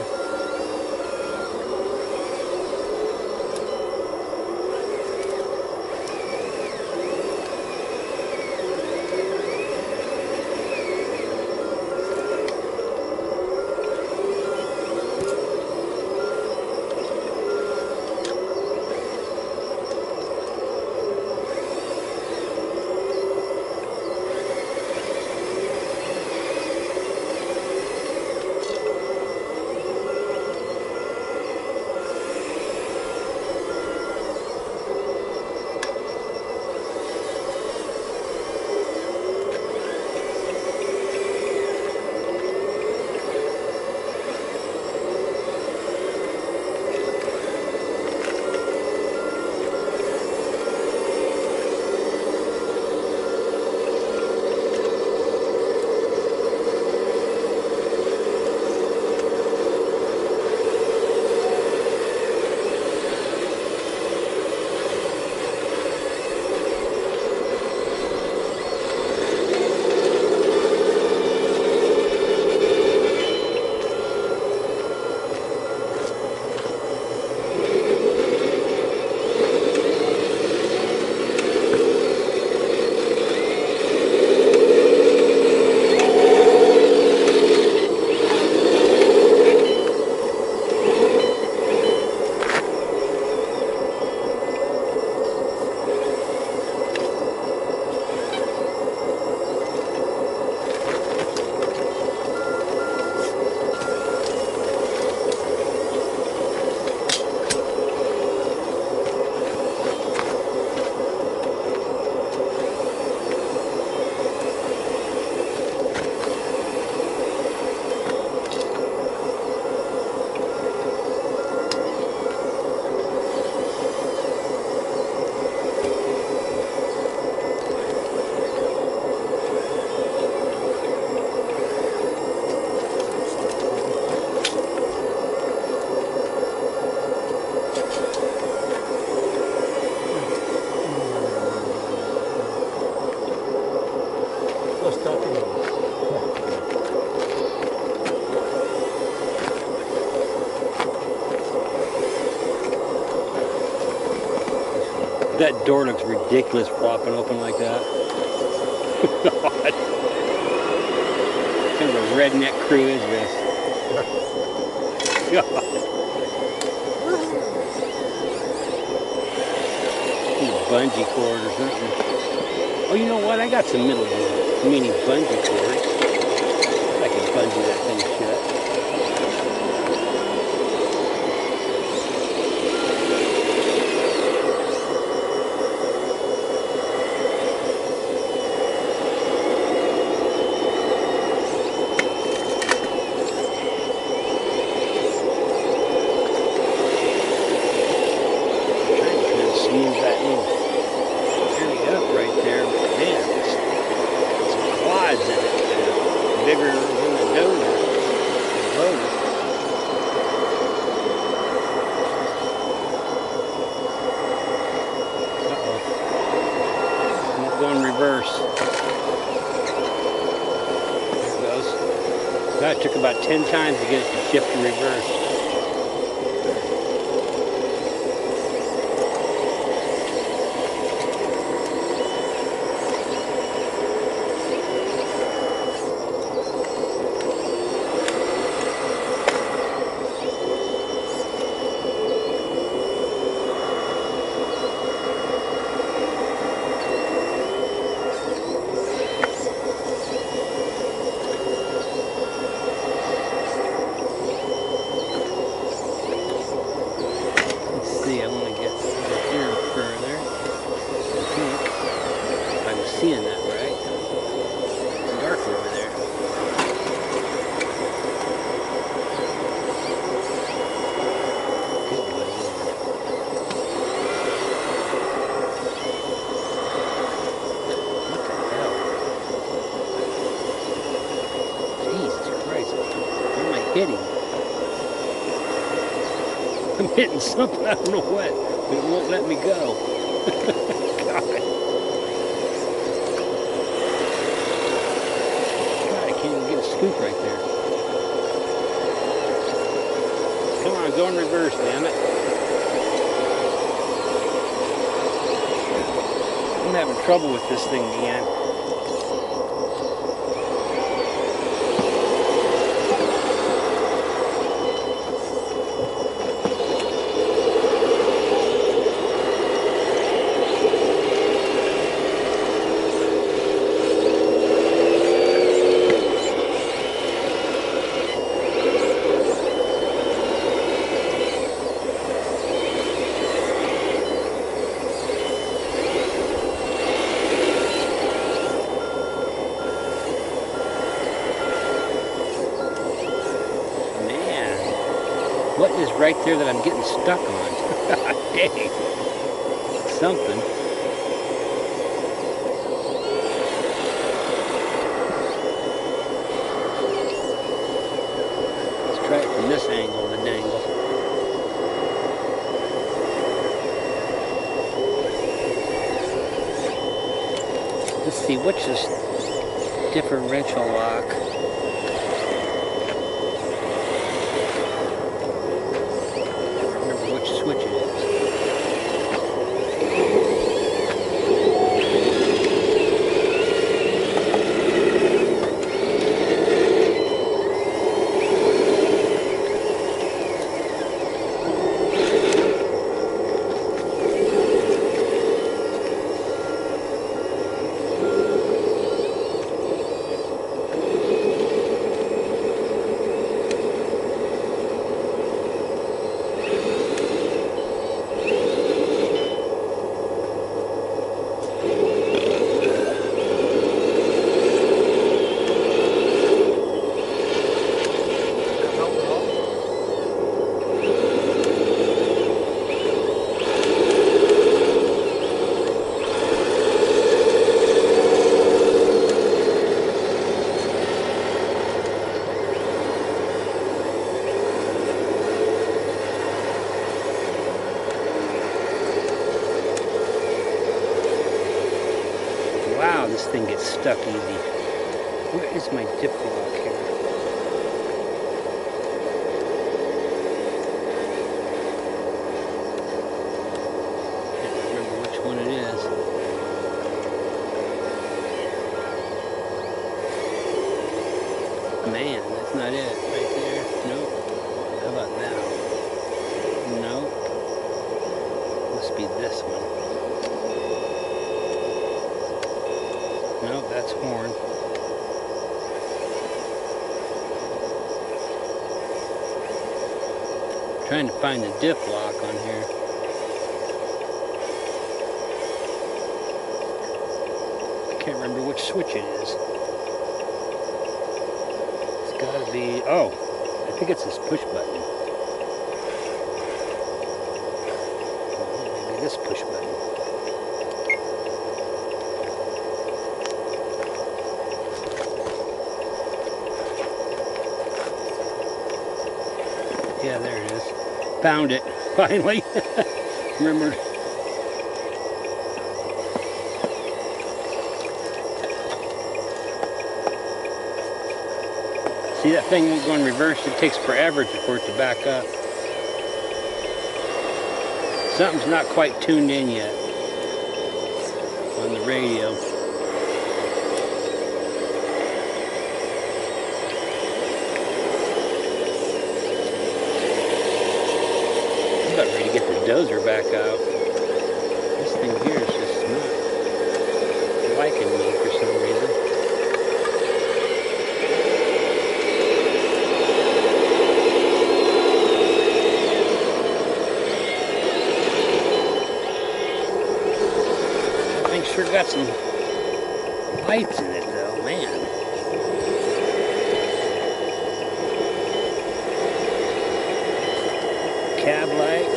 That door looks ridiculous flopping open like that. God. What kind of a redneck crew is this? God. Bungee cord or something. Oh, you know what? I got some middle mini bungee cords. I can bungee that thing shut. That took about 10 times to get it to shift and reverse. See, I want to get over here further. I think if I'm seeing that right. It's dark over there. Good Lord. What the hell? Jesus Christ. What am I hitting? I'm hitting something, I don't know what, but it won't let me go. God. God, I can't even get a scoop right there. Come on, go in reverse, damn it. I'm having trouble with this thing again. What is right there that I'm getting stuck on? Dang. Something. Let's try it from this angle, the dangle. Let's see, which is differential lock? Switch it is. Wow, this thing gets stuck easy. Where is my dip lock here? Can't remember which one it is. Man, that's not it. Right there. Nope. How about that? Nope. Must be this one. Nope, that's horn. Trying to find the diff lock on here. I can't remember which switch it is. It's gotta be, oh, I think it's this push button. Maybe this push button. Yeah, there it is. Found it, finally. Remembered. See, that thing won't go in reverse. It takes forever for it to back up. Something's not quite tuned in yet on the radio. I'm about ready to get the dozer back out. This thing here is just not liking me for some reason. Sure got some lights in it though, man. Cab lights.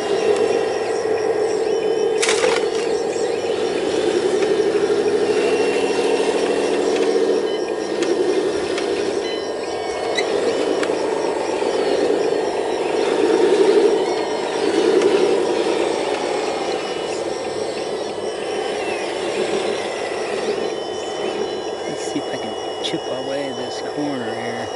Chip away this corner here.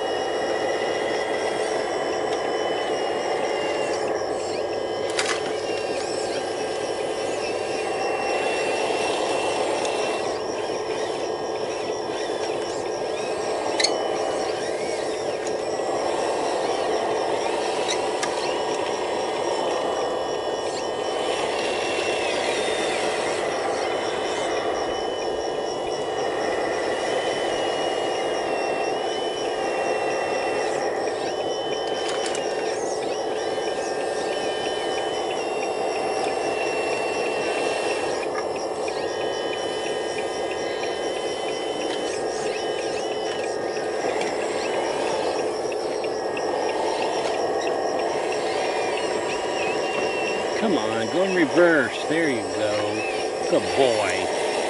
Come on, go in reverse. There you go. Good boy.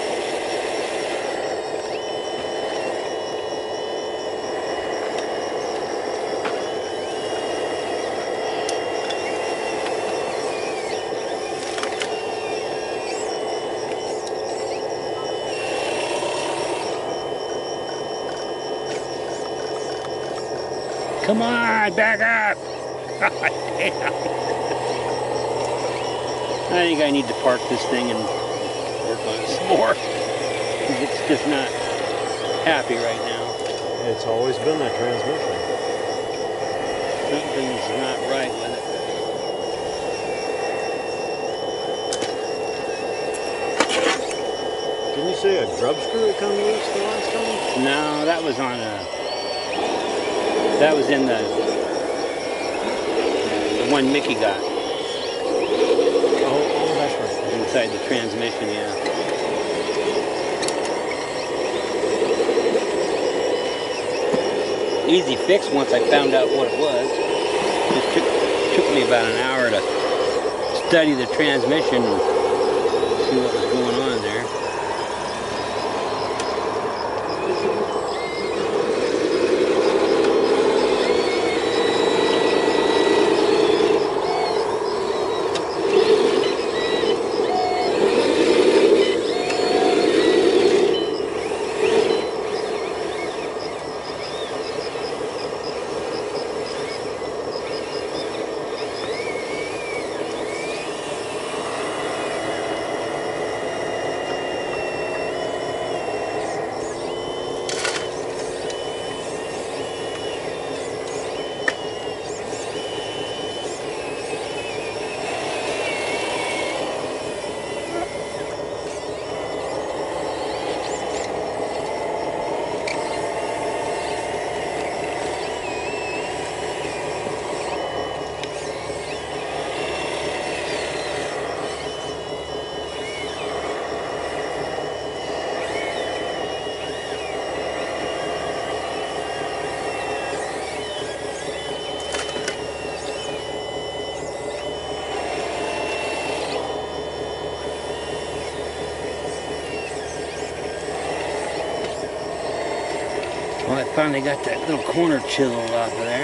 Come on, back up. God damn. I think I need to park this thing and work on it some more. It's just not happy right now. It's always been that transmission. Something's not right with it. Didn't you say a grub screw had come loose the last time? No, that was on a... That was in the one Mickey got. Oh, that's right. Inside the transmission, yeah. Easy fix once I found out what it was. It took me about an hour to study the transmission and see what was going on there. Well, I finally got that little corner chiseled off of there.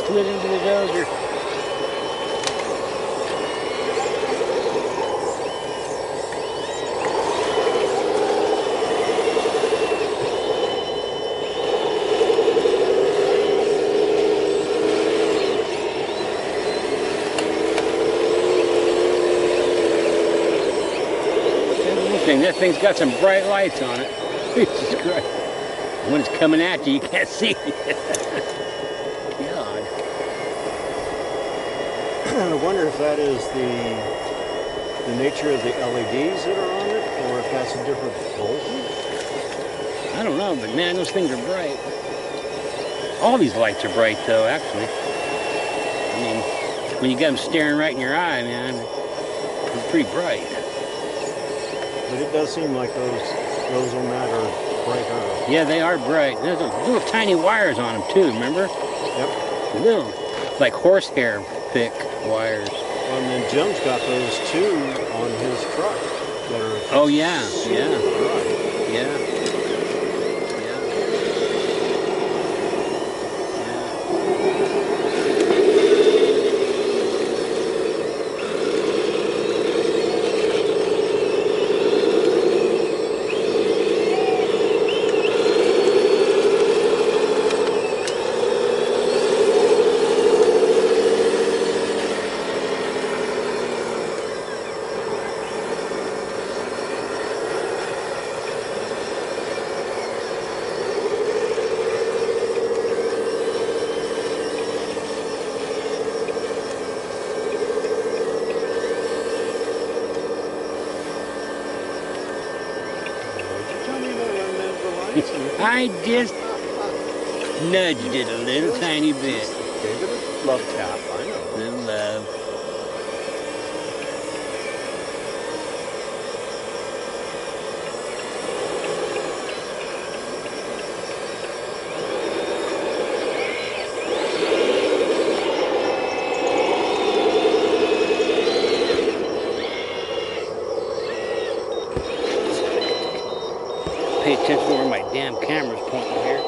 slid into the dozer. That thing's got some bright lights on it. Jesus Christ. When it's coming at you, you can't see it. God. I wonder if that is the nature of the LEDs that are on it, or if that's a different voltage. I don't know, but man, those things are bright. All these lights are bright, though, actually. I mean, when you get them staring right in your eye, man, it's pretty bright. But it does seem like those on that are brighter. Yeah, they are bright. There's little tiny wires on them, too, remember? Yep. Little, like horsehair thick wires. Well, and then Jim's got those too on his truck that are. Oh, yeah, yeah. Bright. Yeah. I just nudged it a little tiny bit. Gave it a love tap, I know. Little love. Pay attention to where my damn camera's pointing here.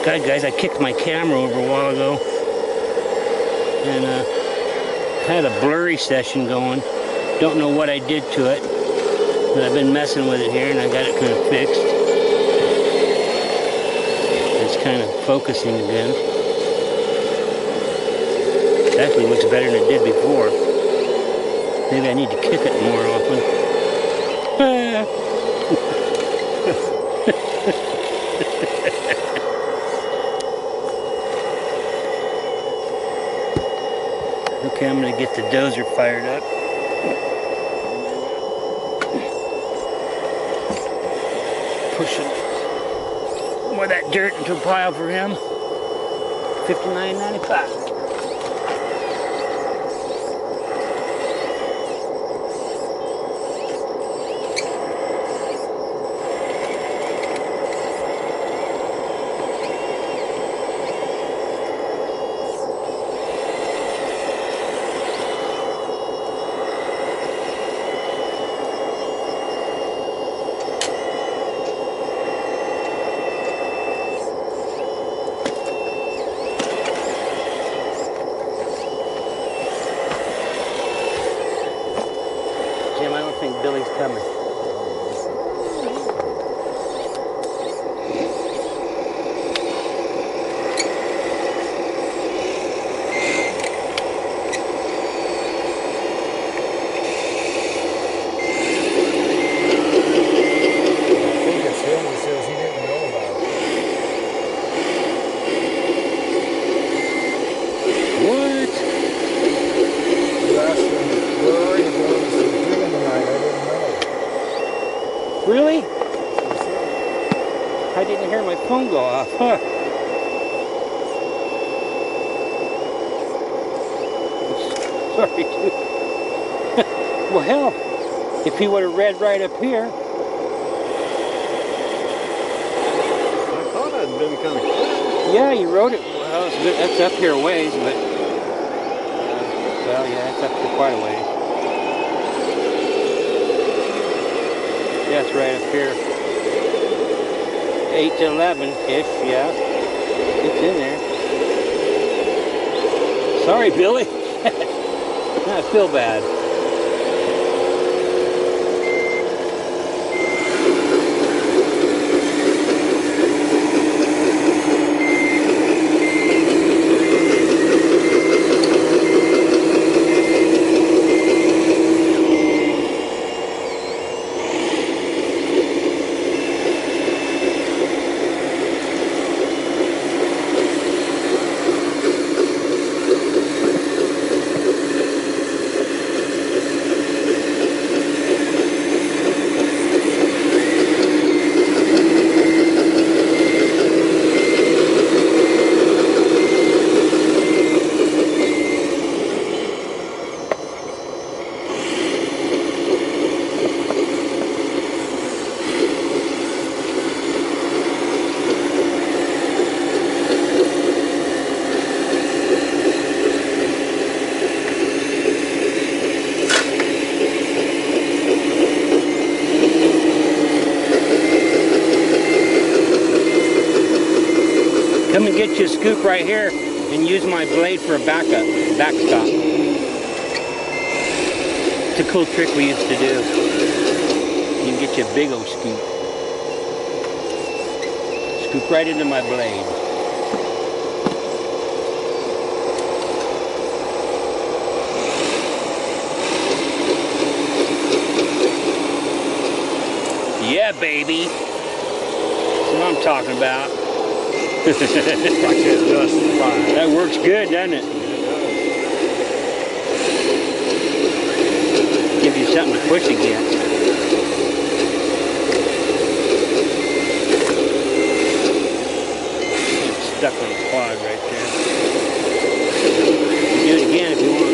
God, guys, I kicked my camera over a while ago and had a blurry session going. Don't know what I did to it, but I've been messing with it here and I got it kind of fixed. It's kind of focusing again. It actually looks better than it did before. Maybe I need to kick it more often. Okay, I'm going to get the dozer fired up. Pushing more of that dirt into a pile for him. $59.95. Jim, I don't think Billy's coming. I think it's him who says he didn't know about it. What? You asked him where he goes to June tonight. I didn't know. Really? So he said, I didn't hear my phone go off. Huh. Sorry, dude. Well, hell, if he would have read right up here. I thought I'd been kind of clear. Yeah, you wrote it. Well, that's up here a ways, but well, yeah, it's up to quite a ways. Yeah, it's right up here. 8 to 11-ish, yeah. It's in there. Sorry, Billy. I feel bad. Come and get you a scoop right here and use my blade for a backstop. It's a cool trick we used to do. You can get you a big old scoop. Scoop right into my blade. Yeah, baby. That's what I'm talking about. That works good, doesn't it? Give you something to push against. It's stuck on the quad right there. You do it again if you want.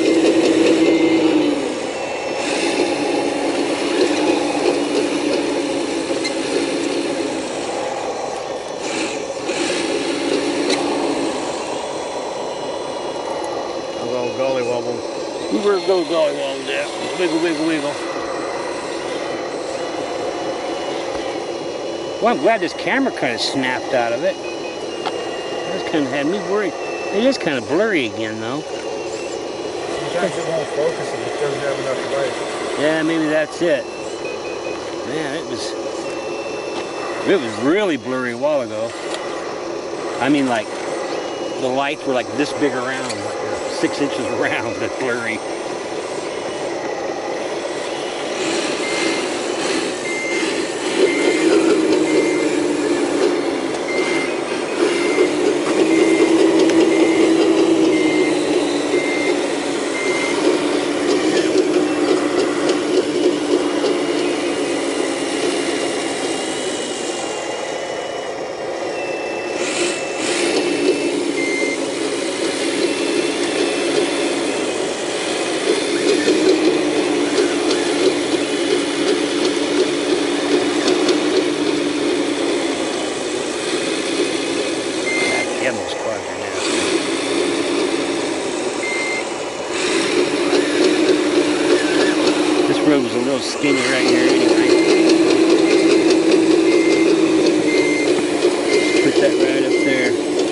Golly wobble. You better go golly wobble there. Wiggle, wiggle, wiggle. Well, I'm glad this camera kind of snapped out of it. That's kind of had me worried. It is kind of blurry again, though. Sometimes it won't focus if it doesn't have enough light. Yeah, maybe that's it. Man, it was really blurry a while ago. I mean, like, the lights were like this big around, like 6 inches around, that's blurry. This road was a little skinny right here anyway. Put that right up there.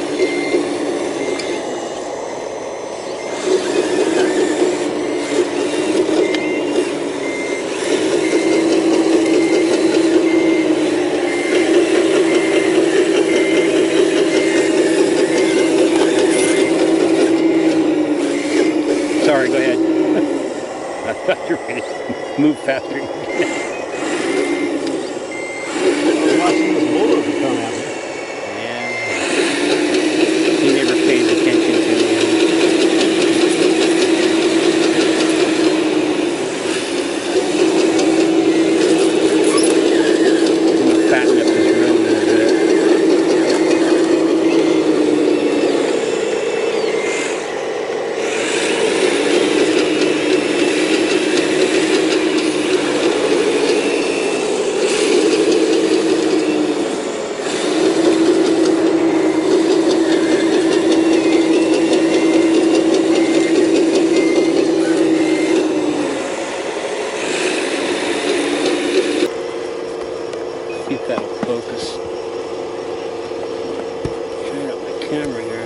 Sorry, go ahead. I thought you were ready to move faster. Watching this bulldozer come at me. Yeah. He never pays attention to me. I'm gonna fatten up this road a little bit. See if that'll focus. Turn up my camera here.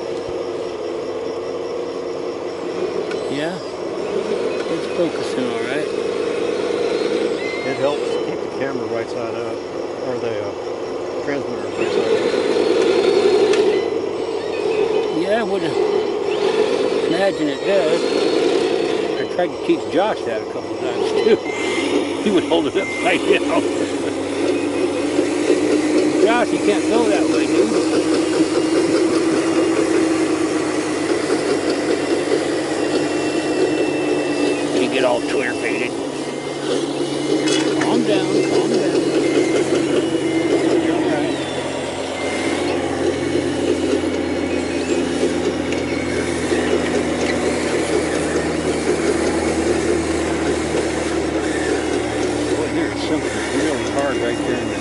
Yeah, it's focusing all right. It helps keep the camera right side up, or the transmitter right side up. Yeah, I would imagine it does. I tried to teach Josh that a couple of times too. He would hold it upside down. Josh, you can't go that way, dude. You get all Twitter faded. Calm down, calm down. You're all right. Boy, there's something really hard right there in the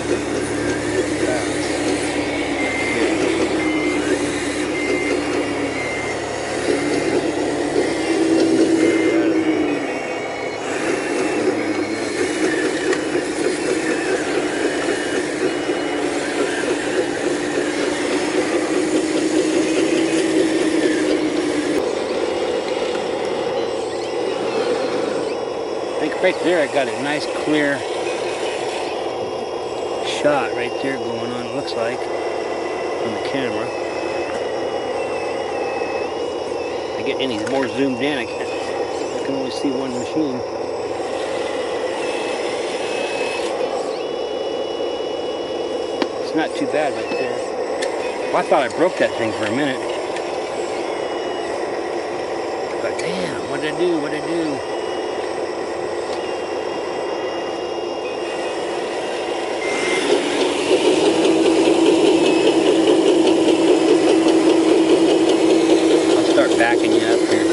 right there, I got a nice clear shot right there going on, it looks like, on the camera. I get any more zoomed in, I can only see one machine. It's not too bad right there. Well, I thought I broke that thing for a minute. But damn, what did I do? What did I do? Backing you up here.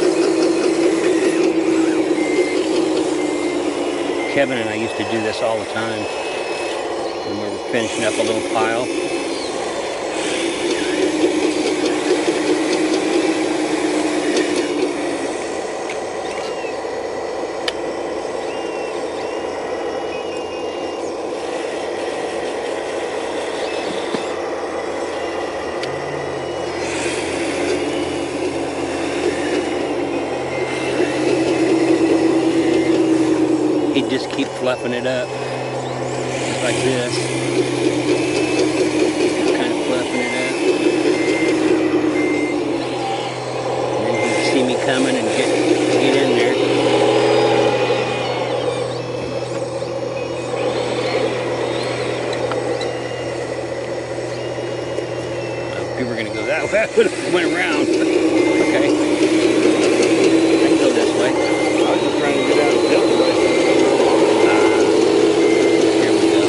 Kevin and I used to do this all the time when we were finishing up a little pile. he'd just keep fluffing it up, just like this. Kind of fluffing it up. And then he'd see me coming and get in there. If we were going to go that way, I would have went around. Okay. I can go this way. I was just trying to get out of the way. Here we go.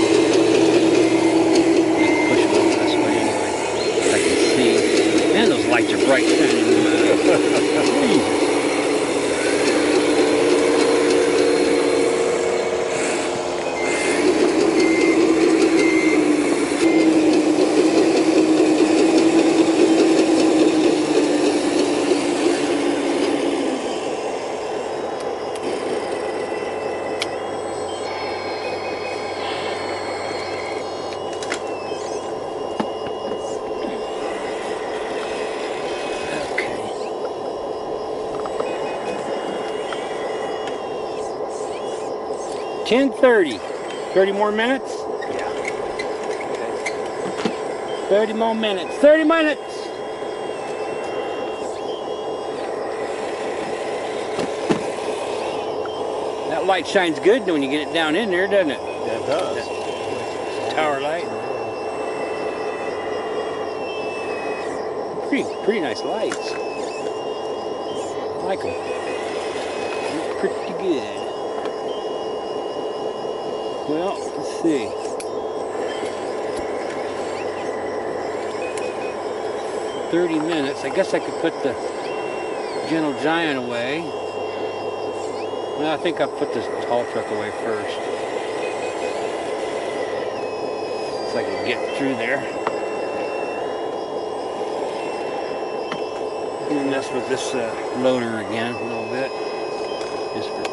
I can push it over this way anyway. I can see. Man, those lights are bright shining. Jesus. 10:30. 30 more minutes? Yeah. 30 more minutes. 30 minutes! That light shines good when you get it down in there, doesn't it? Yeah, it does. That tower light. Pretty nice lights. I like them. Pretty good. Well, let's see. $30. I guess I could put the Gentle Giant away. Well, I think I'll put this tall truck away first, so I can get through there. And mess with this loader again a little bit. Just for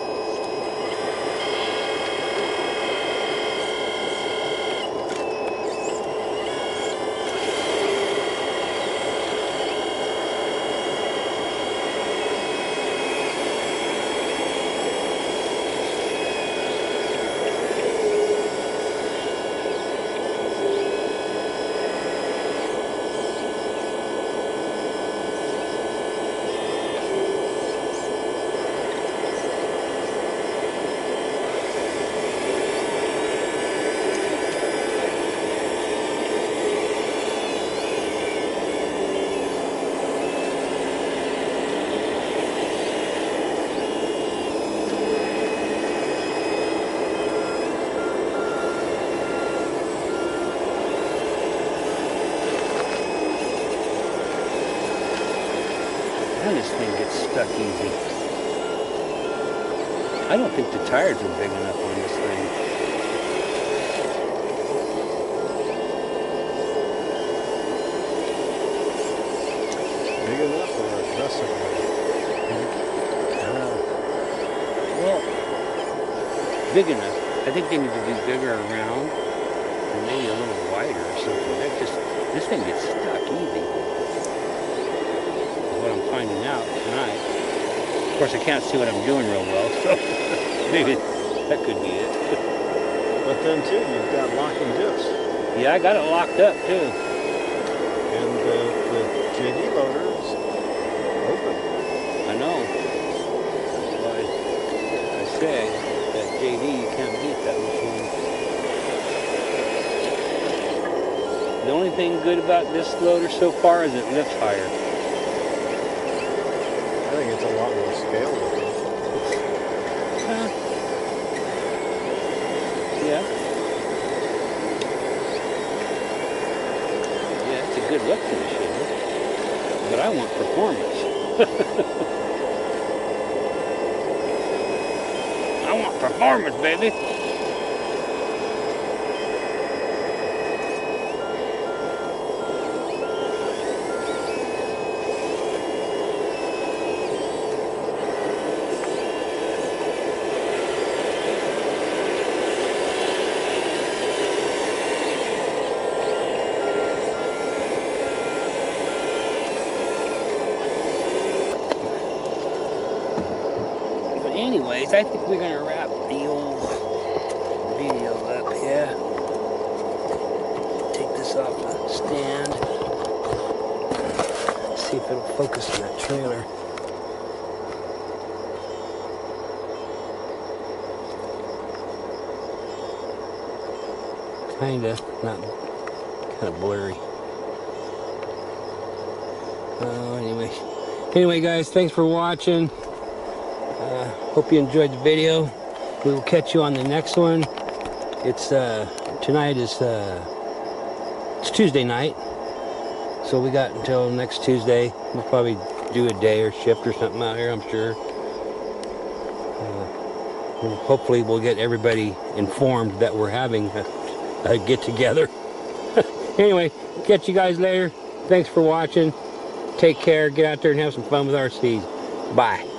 this thing gets stuck easy. I don't think the tires are big enough on this thing. Big enough or aggressive? Well, big enough. I think they need to be bigger around and maybe a little wider or something. This thing gets stuck easy. What I'm finding out tonight. Of course, I can't see what I'm doing real well, so maybe that could be it. But then too, you've got locking dips. Yeah, I got it locked up too. And the JD loader is open. I know. That's why I say that JD, you can't beat that machine. The only thing good about this loader so far is it lifts higher. I think it's a lot more scalable. Yeah. Yeah, it's a good looking machine. But I want performance. I want performance, baby. Anyways, I think we're gonna wrap the old this off the stand. See if it'll focus on that trailer. Kinda, not kind of blurry. Anyway guys, thanks for watching. Hope you enjoyed the video. We will catch you on the next one. It's tonight is it's Tuesday night, so we got until next Tuesday. We'll probably do a day or shift or something out here, I'm sure. Hopefully we'll get everybody informed that we're having a get together. Anyway, catch you guys later. Thanks for watching. Take care. Get out there and have some fun with RCs. Bye.